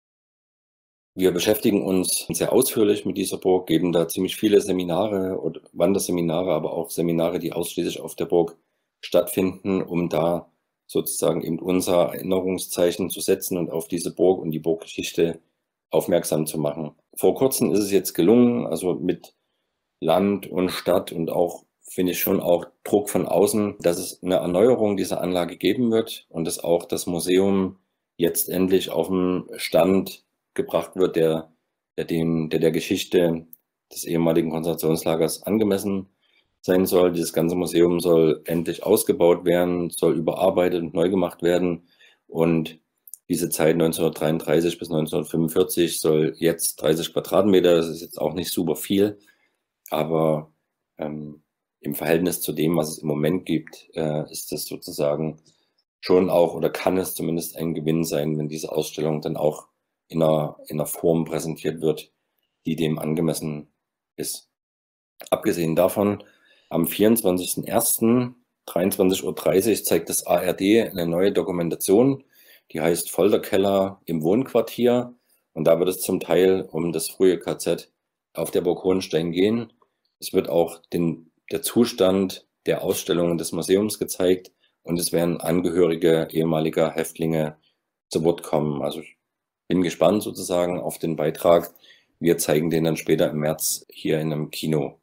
Speaker 2: Wir beschäftigen uns sehr ausführlich mit dieser Burg, geben da ziemlich viele Seminare oder Wanderseminare, aber auch Seminare, die ausschließlich auf der Burg stattfinden, um da sozusagen eben unser Erinnerungszeichen zu setzen und auf diese Burg und die Burggeschichte aufmerksam zu machen. Vor kurzem ist es jetzt gelungen, also mit Land und Stadt und auch, finde ich, schon auch Druck von außen, dass es eine Erneuerung dieser Anlage geben wird und dass auch das Museum jetzt endlich auf den Stand gebracht wird, der der Geschichte des ehemaligen Konzentrationslagers angemessen sein soll. Dieses ganze Museum soll endlich ausgebaut werden, soll überarbeitet und neu gemacht werden. Und diese Zeit 1933 bis 1945 soll jetzt 30 Quadratmeter, das ist jetzt auch nicht super viel, aber im Verhältnis zu dem, was es im Moment gibt, ist das sozusagen schon auch oder kann es zumindest ein Gewinn sein, wenn diese Ausstellung dann auch in einer Form präsentiert wird, die dem angemessen ist. Abgesehen davon, am 24.01. 23:30 Uhr zeigt das ARD eine neue Dokumentation, die heißt Folterkeller im Wohnquartier. Und da wird es zum Teil um das frühe KZ auf der Burg Hohenstein gehen. Es wird auch der Zustand der Ausstellungen des Museums gezeigt und es werden Angehörige ehemaliger Häftlinge zu Wort kommen. Also ich bin gespannt sozusagen auf den Beitrag. Wir zeigen den dann später im März hier in einem Kino.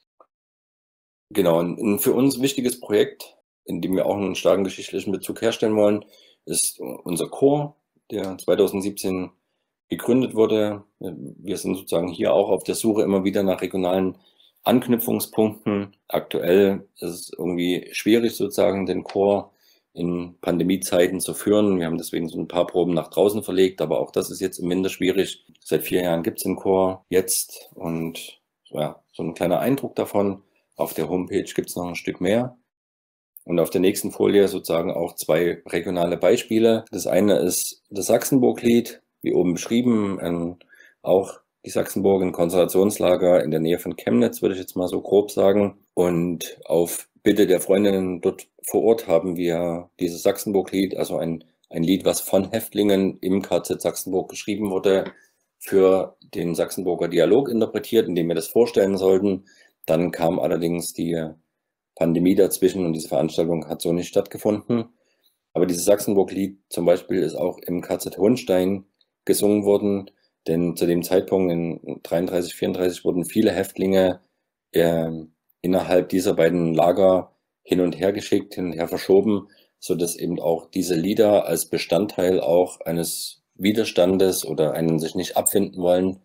Speaker 2: Genau, ein für uns wichtiges Projekt, in dem wir auch einen starken geschichtlichen Bezug herstellen wollen, ist unser Chor, der 2017 gegründet wurde. Wir sind sozusagen hier auch auf der Suche immer wieder nach regionalen Anknüpfungspunkten. Aktuell ist es irgendwie schwierig, sozusagen den Chor in Pandemiezeiten zu führen. Wir haben deswegen so ein paar Proben nach draußen verlegt, aber auch das ist jetzt im Winter schwierig. Seit 4 Jahren gibt es den Chor jetzt und ja, so ein kleiner Eindruck davon. Auf der Homepage gibt es noch ein Stück mehr. Und auf der nächsten Folie sozusagen auch 2 regionale Beispiele. Das eine ist das Sachsenburg-Lied, wie oben beschrieben, auch die Sachsenburg, ein Konzentrationslager in der Nähe von Chemnitz, würde ich jetzt mal so grob sagen. Und auf Bitte der Freundinnen dort vor Ort haben wir dieses Sachsenburg-Lied, also ein Lied, was von Häftlingen im KZ Sachsenburg geschrieben wurde, für den Sachsenburger Dialog interpretiert, indem wir das vorstellen sollten. Dann kam allerdings die Pandemie dazwischen und diese Veranstaltung hat so nicht stattgefunden. Aber dieses Sachsenburg-Lied zum Beispiel ist auch im KZ Hohenstein gesungen worden, denn zu dem Zeitpunkt in 33, 34 wurden viele Häftlinge innerhalb dieser beiden Lager hin und her geschickt, hin und her verschoben, sodass eben auch diese Lieder als Bestandteil auch eines Widerstandes oder einen sich nicht abfinden wollen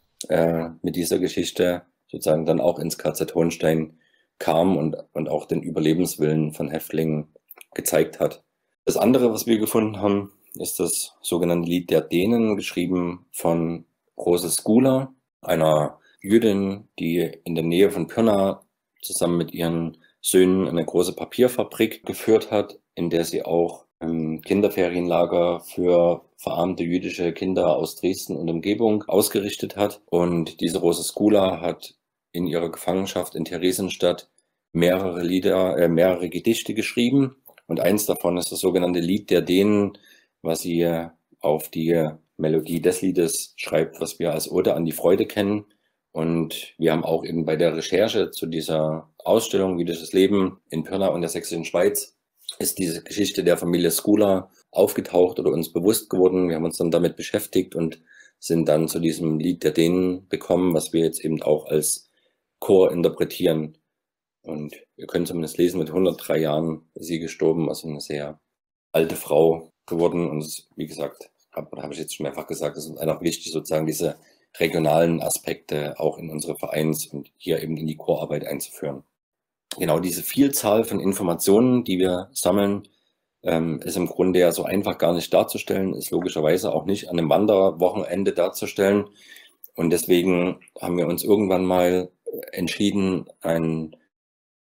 Speaker 2: mit dieser Geschichte sozusagen dann auch ins KZ Hohenstein kam und auch den Überlebenswillen von Häftlingen gezeigt hat. Das andere, was wir gefunden haben, ist das sogenannte Lied der Dänen, geschrieben von Rose Skula, einer Jüdin, die in der Nähe von Pirna zusammen mit ihren Söhnen eine große Papierfabrik geführt hat, in der sie auch Kinderferienlager für verarmte jüdische Kinder aus Dresden und Umgebung ausgerichtet hat. Und diese Rose Skula hat in ihrer Gefangenschaft in Theresienstadt mehrere Gedichte geschrieben. Und eins davon ist das sogenannte Lied der Dänen, was sie auf die Melodie des Liedes schreibt, was wir als Ode an die Freude kennen. Und wir haben auch eben bei der Recherche zu dieser Ausstellung Jüdisches Leben in Pirna und der Sächsischen Schweiz ist diese Geschichte der Familie Skula aufgetaucht oder uns bewusst geworden. Wir haben uns dann damit beschäftigt und sind dann zu diesem Lied der Dänen gekommen, was wir jetzt eben auch als Chor interpretieren. Und ihr könnt zumindest lesen, mit 103 Jahren ist sie gestorben, also eine sehr alte Frau geworden. Und wie gesagt, habe ich jetzt schon mehrfach gesagt, es ist einfach wichtig, sozusagen diese regionalen Aspekte auch in unsere Vereins- und hier eben in die Chorarbeit einzuführen. Genau diese Vielzahl von Informationen, die wir sammeln, ist im Grunde ja so einfach gar nicht darzustellen, ist logischerweise auch nicht an einem Wanderwochenende darzustellen. Und deswegen haben wir uns irgendwann mal entschieden, eine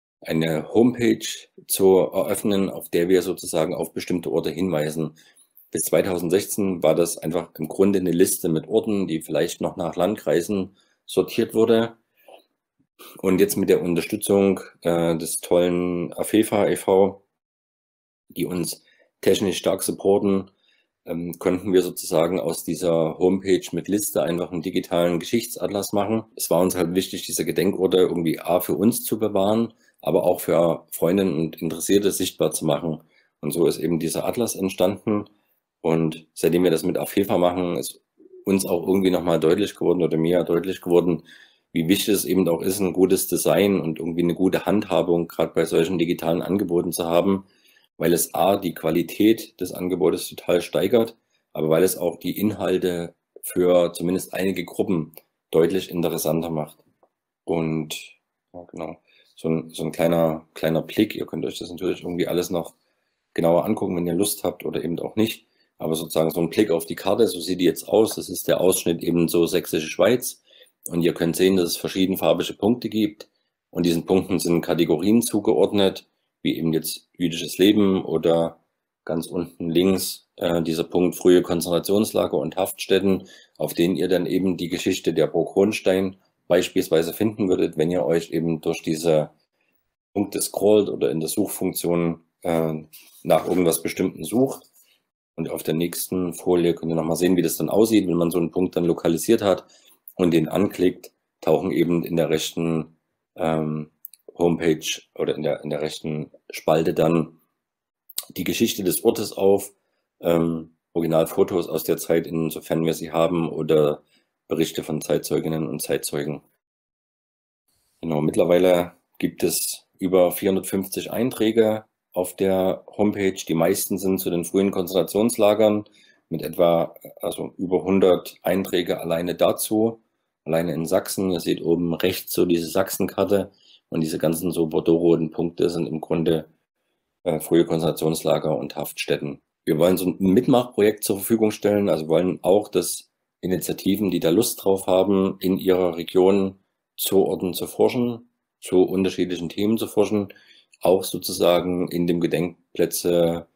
Speaker 2: Homepage zu eröffnen, auf der wir sozusagen auf bestimmte Orte hinweisen. Bis 2016 war das einfach im Grunde eine Liste mit Orten, die vielleicht noch nach Landkreisen sortiert wurde. Und jetzt mit der Unterstützung des tollen AFEFA e.V., die uns technisch stark supporten, konnten wir sozusagen aus dieser Homepage mit Liste einfach einen digitalen Geschichtsatlas machen. Es war uns halt wichtig, diese Gedenkorte irgendwie für uns zu bewahren, aber auch für Freundinnen und Interessierte sichtbar zu machen. Und so ist eben dieser Atlas entstanden. Und seitdem wir das mit AFEFA machen, ist uns auch irgendwie nochmal deutlich geworden oder mir deutlich geworden, wie wichtig es eben auch ist, ein gutes Design und irgendwie eine gute Handhabung gerade bei solchen digitalen Angeboten zu haben, weil es die Qualität des Angebotes total steigert, aber weil es auch die Inhalte für zumindest einige Gruppen deutlich interessanter macht. Und ja, genau, so ein kleiner Blick. Ihr könnt euch das natürlich irgendwie alles noch genauer angucken, wenn ihr Lust habt oder eben auch nicht. Aber sozusagen so ein Blick auf die Karte, so sieht die jetzt aus. Das ist der Ausschnitt eben so Sächsische Schweiz. Und ihr könnt sehen, dass es verschiedenfarbige Punkte gibt. Und diesen Punkten sind Kategorien zugeordnet, wie eben jetzt jüdisches Leben oder ganz unten links dieser Punkt frühe Konzentrationslager und Haftstätten, auf denen ihr dann eben die Geschichte der Burg Hohenstein beispielsweise finden würdet, wenn ihr euch eben durch diese Punkte scrollt oder in der Suchfunktion nach irgendwas Bestimmten sucht. Und auf der nächsten Folie könnt ihr nochmal sehen, wie das dann aussieht, wenn man so einen Punkt dann lokalisiert hat und den anklickt, tauchen eben in der rechten Homepage oder in der rechten Spalte dann die Geschichte des Ortes auf, Originalfotos aus der Zeit, insofern wir sie haben, oder Berichte von Zeitzeuginnen und Zeitzeugen. Genau, mittlerweile gibt es über 450 Einträge auf der Homepage. Die meisten sind zu den frühen Konzentrationslagern mit etwa, also über 100 Einträge alleine dazu, alleine in Sachsen. Ihr seht oben rechts so diese Sachsenkarte und diese ganzen so bordeauxroten Punkte sind im Grunde frühe Konzentrationslager und Haftstätten. Wir wollen so ein Mitmachprojekt zur Verfügung stellen, also wollen auch, dass Initiativen, die da Lust drauf haben, in ihrer Region zu Orten zu forschen, zu unterschiedlichen Themen zu forschen, auch sozusagen in dem Gedenkplätze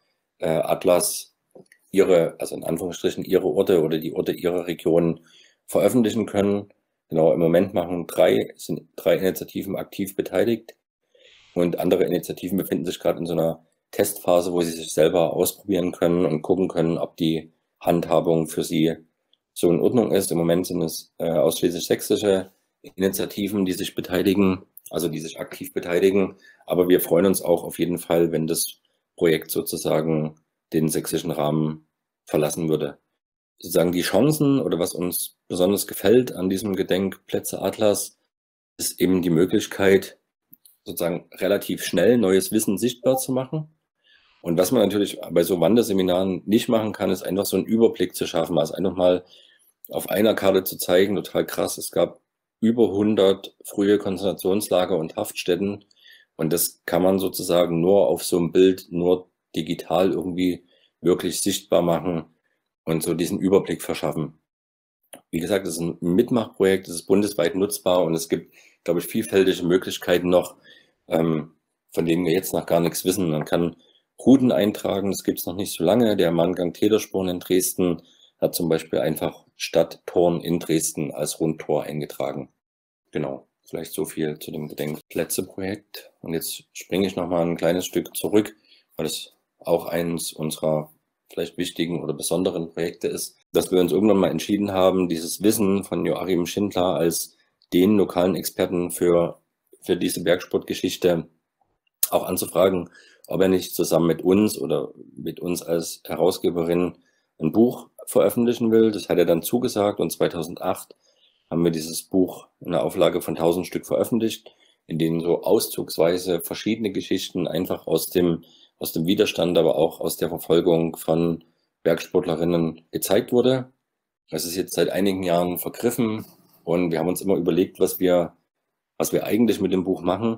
Speaker 2: Atlas also in Anführungsstrichen ihre Orte oder die Orte ihrer Region veröffentlichen können. Genau, im Moment sind drei Initiativen aktiv beteiligt und andere Initiativen befinden sich gerade in so einer Testphase, wo sie sich selber ausprobieren können und gucken können, ob die Handhabung für sie so in Ordnung ist. Im Moment sind es ausschließlich sächsische Initiativen, die sich beteiligen, also die sich aktiv beteiligen. Aber wir freuen uns auch auf jeden Fall, wenn das Projekt sozusagen den sächsischen Rahmen verlassen würde. Sozusagen die Chancen oder was uns besonders gefällt an diesem Gedenkplätze Atlas, ist eben die Möglichkeit, sozusagen relativ schnell neues Wissen sichtbar zu machen. Und was man natürlich bei so Wanderseminaren nicht machen kann, ist einfach so einen Überblick zu schaffen, also einfach mal auf einer Karte zu zeigen, total krass, es gab über 100 frühe Konzentrationslager und Haftstätten und das kann man sozusagen nur auf so einem Bild, nur digital irgendwie wirklich sichtbar machen und so diesen Überblick verschaffen. Wie gesagt, es ist ein Mitmachprojekt, es ist bundesweit nutzbar und es gibt, glaube ich, vielfältige Möglichkeiten noch, von denen wir jetzt noch gar nichts wissen. Man kann Routen eintragen, das gibt es noch nicht so lange. Der Manngang Täterspuren in Dresden hat zum Beispiel einfach Stadttoren in Dresden als Rundtor eingetragen. Genau, vielleicht so viel zu dem Gedenkplätze-Projekt. Und jetzt springe ich nochmal ein kleines Stück zurück, weil es auch eines unserer vielleicht wichtigen oder besonderen Projekte ist, dass wir uns irgendwann mal entschieden haben, dieses Wissen von Joachim Schindler als den lokalen Experten für diese Bergsportgeschichte auch anzufragen, ob er nicht zusammen mit uns oder mit uns als Herausgeberin ein Buch veröffentlichen will. Das hat er dann zugesagt und 2008 haben wir dieses Buch in einer Auflage von 1000 Stück veröffentlicht, in denen so auszugsweise verschiedene Geschichten einfach aus dem Widerstand, aber auch aus der Verfolgung von Bergsportlerinnen gezeigt wurde. Es ist jetzt seit einigen Jahren vergriffen und wir haben uns immer überlegt, was wir eigentlich mit dem Buch machen,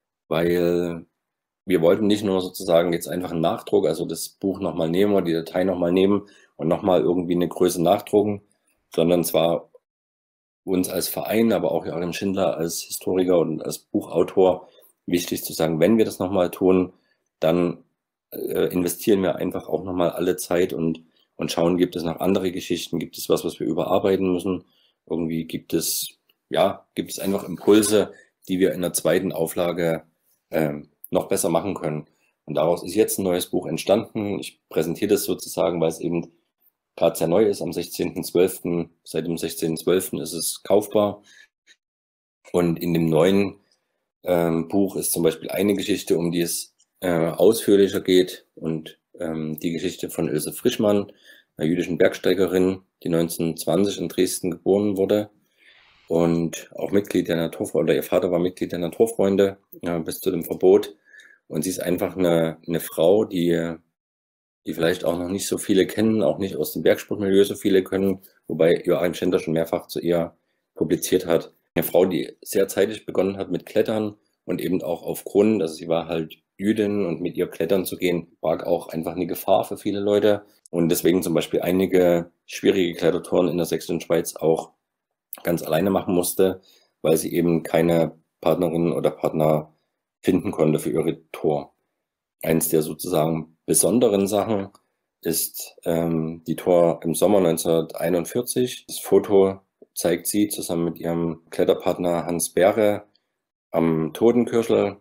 Speaker 2: weil wir wollten nicht nur sozusagen jetzt einfach einen Nachdruck, also das Buch nochmal nehmen oder die Datei nochmal nehmen und nochmal irgendwie eine Größe nachdrucken, sondern zwar uns als Verein, aber auch Joachim Schindler als Historiker und als Buchautor wichtig zu sagen, wenn wir das nochmal tun, dann investieren wir einfach auch nochmal alle Zeit und und schauen, gibt es noch andere Geschichten, gibt es was wir überarbeiten müssen. Irgendwie gibt es einfach Impulse, die wir in der zweiten Auflage noch besser machen können. Und daraus ist jetzt ein neues Buch entstanden. Ich präsentiere das sozusagen, weil es eben gerade sehr neu ist, am 16.12. Seit dem 16.12. ist es kaufbar. Und in dem neuen Buch ist zum Beispiel eine Geschichte, um die es ausführlicher geht. Und die Geschichte von Ilse Frischmann, einer jüdischen Bergsteigerin, die 1920 in Dresden geboren wurde. Und auch Mitglied der Naturfreunde, oder ihr Vater war Mitglied der Naturfreunde bis zu dem Verbot. Und sie ist einfach eine Frau, die vielleicht auch noch nicht so viele kennen, auch nicht aus dem Bergsportmilieu so viele können, wobei Joachim Schenter schon mehrfach zu ihr publiziert hat. Eine Frau, die sehr zeitig begonnen hat mit Klettern und eben auch aufgrund, also sie war halt Jüdin und mit ihr klettern zu gehen, war auch einfach eine Gefahr für viele Leute. Und deswegen zum Beispiel einige schwierige Klettertouren in der Sächsischen Schweiz auch ganz alleine machen musste, weil sie eben keine Partnerin oder Partner finden konnte für ihre Tour. Eins der sozusagen besonderen Sachen ist die Tour im Sommer 1941. Das Foto zeigt sie zusammen mit ihrem Kletterpartner Hans Behre am Totenkirchel,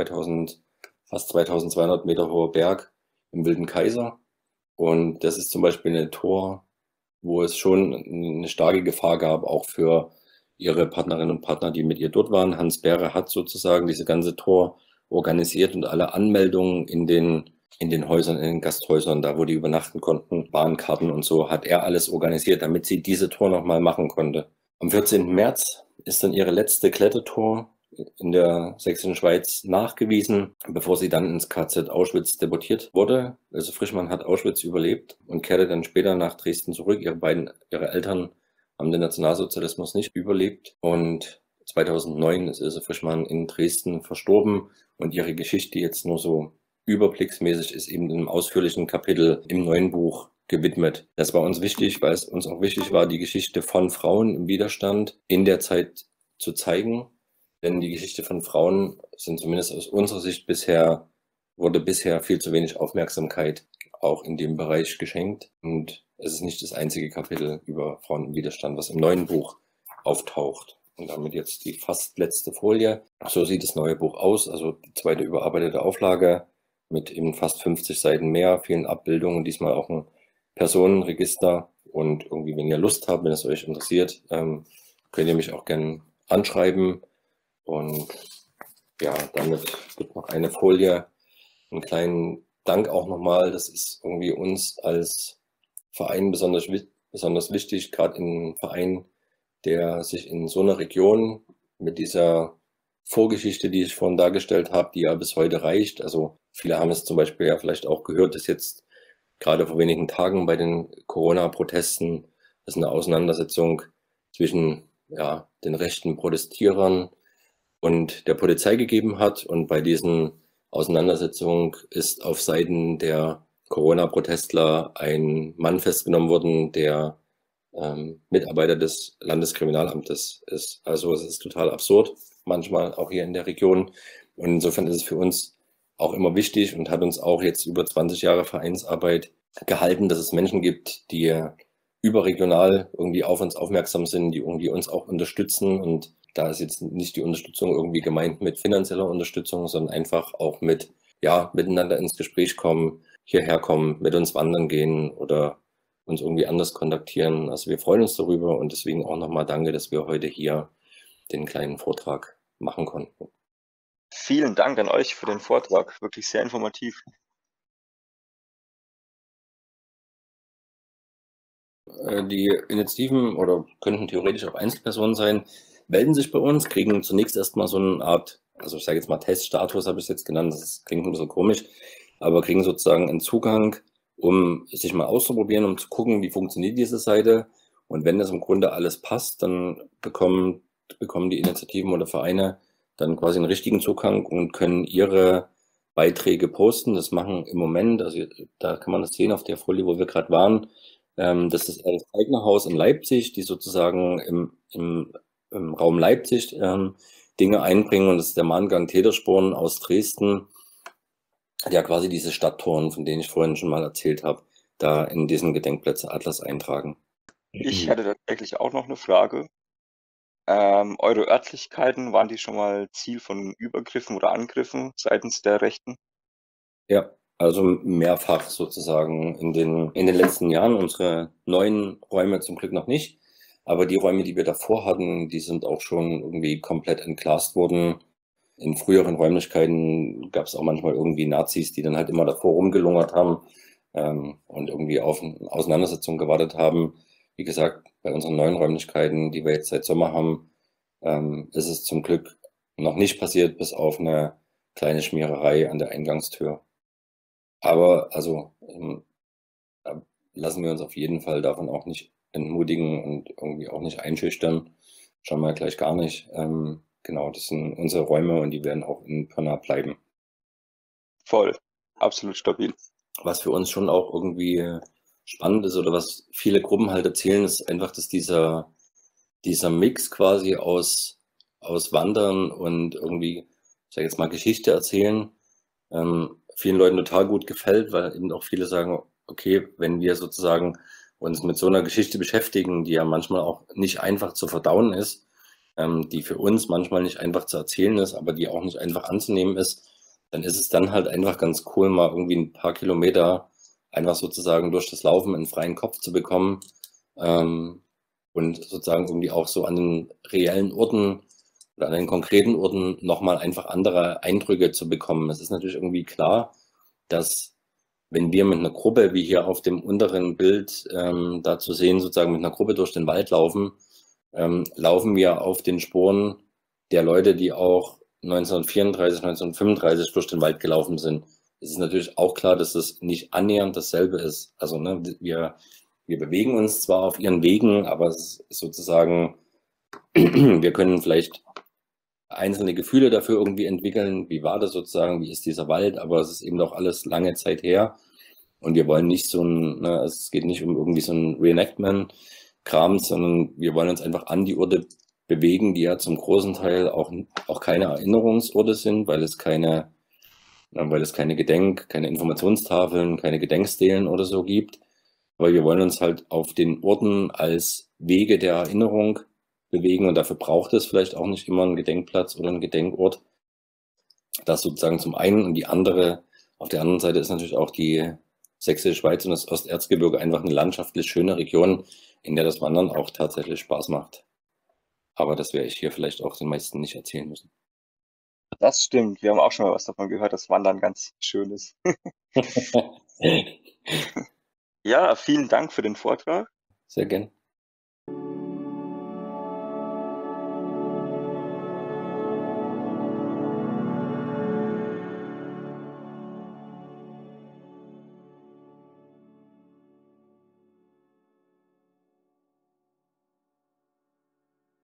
Speaker 2: fast 2200 Meter hoher Berg im Wilden Kaiser. Und das ist zum Beispiel eine Tour, wo es schon eine starke Gefahr gab, auch für ihre Partnerinnen und Partner, die mit ihr dort waren. Hans Behre hat sozusagen diese ganze Tour organisiert und alle Anmeldungen in den Häusern, in den Gasthäusern, da wo die übernachten konnten, Bahnkarten und so, hat er alles organisiert, damit sie diese Tour nochmal machen konnte. Am 14. März ist dann ihre letzte Klettertour in der Sächsischen Schweiz nachgewiesen, bevor sie dann ins KZ Auschwitz deportiert wurde. Also Frischmann hat Auschwitz überlebt und kehrte dann später nach Dresden zurück. Ihre Eltern haben den Nationalsozialismus nicht überlebt und 2009 ist Ilse Frischmann in Dresden verstorben und ihre Geschichte jetzt nur so überblicksmäßig ist eben in einem ausführlichen Kapitel im neuen Buch gewidmet. Das war uns wichtig, weil es uns auch wichtig war, die Geschichte von Frauen im Widerstand in der Zeit zu zeigen. Denn die Geschichte von Frauen sind zumindest aus unserer Sicht wurde bisher viel zu wenig Aufmerksamkeit auch in dem Bereich geschenkt. Und es ist nicht das einzige Kapitel über Frauen im Widerstand, was im neuen Buch auftaucht. Und damit jetzt die fast letzte Folie. So sieht das neue Buch aus, also die zweite überarbeitete Auflage mit eben fast 50 Seiten mehr, vielen Abbildungen, diesmal auch ein Personenregister. Und irgendwie, wenn ihr Lust habt, wenn es euch interessiert, könnt ihr mich auch gerne anschreiben. Und ja, damit gibt noch eine Folie, einen kleinen Dank auch nochmal. Das ist irgendwie uns als Verein besonders wichtig, gerade in einem Verein, der sich in so einer Region mit dieser Vorgeschichte, die ich vorhin dargestellt habe, die ja bis heute reicht. Also viele haben es zum Beispiel ja vielleicht auch gehört, dass jetzt gerade vor wenigen Tagen bei den Corona-Protesten es eine Auseinandersetzung zwischen den rechten Protestierern und der Polizei gegeben hat. Und bei diesen Auseinandersetzungen ist auf Seiten der Corona-Protestler ein Mann festgenommen worden, der Mitarbeiter des Landeskriminalamtes ist. Also es ist total absurd, manchmal auch hier in der Region. Und insofern ist es für uns auch immer wichtig und hat uns auch jetzt über 20 Jahre Vereinsarbeit gehalten, dass es Menschen gibt, die überregional irgendwie auf uns aufmerksam sind, die irgendwie uns auch unterstützen. Und da ist jetzt nicht die Unterstützung irgendwie gemeint mit finanzieller Unterstützung, sondern einfach auch mit, miteinander ins Gespräch kommen, hierher kommen, mit uns wandern gehen oder uns irgendwie anders kontaktieren. Also wir freuen uns darüber und deswegen auch nochmal danke, dass wir heute hier den kleinen Vortrag machen konnten.
Speaker 1: Vielen Dank an euch für den Vortrag, wirklich sehr informativ.
Speaker 2: Die Initiativen oder könnten theoretisch auch Einzelpersonen sein, melden sich bei uns, kriegen zunächst erstmal so eine Art, also ich sage jetzt mal Teststatus, habe ich es jetzt genannt, das klingt ein bisschen komisch, aber kriegen sozusagen einen Zugang, um sich mal auszuprobieren, um zu gucken, wie funktioniert diese Seite. Und wenn das im Grunde alles passt, dann bekommen die Initiativen oder Vereine dann quasi einen richtigen Zugang und können ihre Beiträge posten. Das machen im Moment, also da kann man das sehen auf der Folie, wo wir gerade waren. Das ist das eigene Haus in Leipzig, die sozusagen im Raum Leipzig Dinge einbringen. Und das ist der Mahngang Täterspuren aus Dresden, ja quasi diese Stadttouren, von denen ich vorhin schon mal erzählt habe, da in diesen Gedenkplätze-Atlas eintragen.
Speaker 1: Ich hätte tatsächlich auch noch eine Frage. Eure Örtlichkeiten, waren die schon mal Ziel von Übergriffen oder Angriffen seitens der Rechten?
Speaker 2: Ja, also mehrfach sozusagen in den letzten Jahren. Unsere neuen Räume zum Glück noch nicht. Aber die Räume, die wir davor hatten, die sind auch schon irgendwie komplett entglast worden. In früheren Räumlichkeiten gab es auch manchmal irgendwie Nazis, die dann halt immer davor rumgelungert haben und irgendwie auf eine Auseinandersetzung gewartet haben. Wie gesagt, bei unseren neuen Räumlichkeiten, die wir jetzt seit Sommer haben, ist es zum Glück noch nicht passiert, bis auf eine kleine Schmiererei an der Eingangstür. Aber also da lassen wir uns auf jeden Fall davon auch nicht entmutigen und irgendwie auch nicht einschüchtern. Schon mal gleich gar nicht. Genau, das sind unsere Räume und die werden auch in Pirna bleiben.
Speaker 1: Voll, absolut stabil.
Speaker 2: Was für uns schon auch irgendwie spannend ist oder was viele Gruppen halt erzählen, ist einfach, dass dieser Mix quasi aus Wandern und irgendwie, ich sag jetzt mal, Geschichte erzählen, vielen Leuten total gut gefällt, weil eben auch viele sagen, okay, wenn wir sozusagen uns mit so einer Geschichte beschäftigen, die ja manchmal auch nicht einfach zu verdauen ist, die für uns manchmal nicht einfach zu erzählen ist, aber die auch nicht einfach anzunehmen ist, dann ist es dann halt einfach ganz cool, mal irgendwie ein paar Kilometer einfach sozusagen durch das Laufen einen freien Kopf zu bekommen, und sozusagen irgendwie auch so an den reellen Orten oder an den konkreten Orten nochmal einfach andere Eindrücke zu bekommen. Es ist natürlich irgendwie klar, dass wenn wir mit einer Gruppe, wie hier auf dem unteren Bild da zu sehen, sozusagen mit einer Gruppe durch den Wald laufen, laufen wir auf den Spuren der Leute, die auch 1934, 1935 durch den Wald gelaufen sind. Es ist natürlich auch klar, dass es nicht annähernd dasselbe ist. Also ne, wir bewegen uns zwar auf ihren Wegen, aber es ist sozusagen, wir können vielleicht einzelne Gefühle dafür irgendwie entwickeln. Wie war das sozusagen? Wie ist dieser Wald? Aber es ist eben doch alles lange Zeit her. Und wir wollen nicht so ein, ne, es geht nicht um irgendwie so ein Reenactment-Kram, sondern wir wollen uns einfach an die Orte bewegen, die ja zum großen Teil auch keine Erinnerungsorte sind, weil es keine keine Informationstafeln, keine Gedenkstelen oder so gibt. Aber wir wollen uns halt auf den Orten als Wege der Erinnerung bewegen und dafür braucht es vielleicht auch nicht immer einen Gedenkplatz oder einen Gedenkort. Das sozusagen zum einen und auf der anderen Seite ist natürlich auch die Sächsische Schweiz und das Osterzgebirge einfach eine landschaftlich schöne Region, in der das Wandern auch tatsächlich Spaß macht. Aber das werde ich hier vielleicht auch den meisten nicht erzählen müssen.
Speaker 1: Das stimmt. Wir haben auch schon mal was davon gehört, dass Wandern ganz schön ist. Ja, vielen Dank für den Vortrag.
Speaker 2: Sehr gern.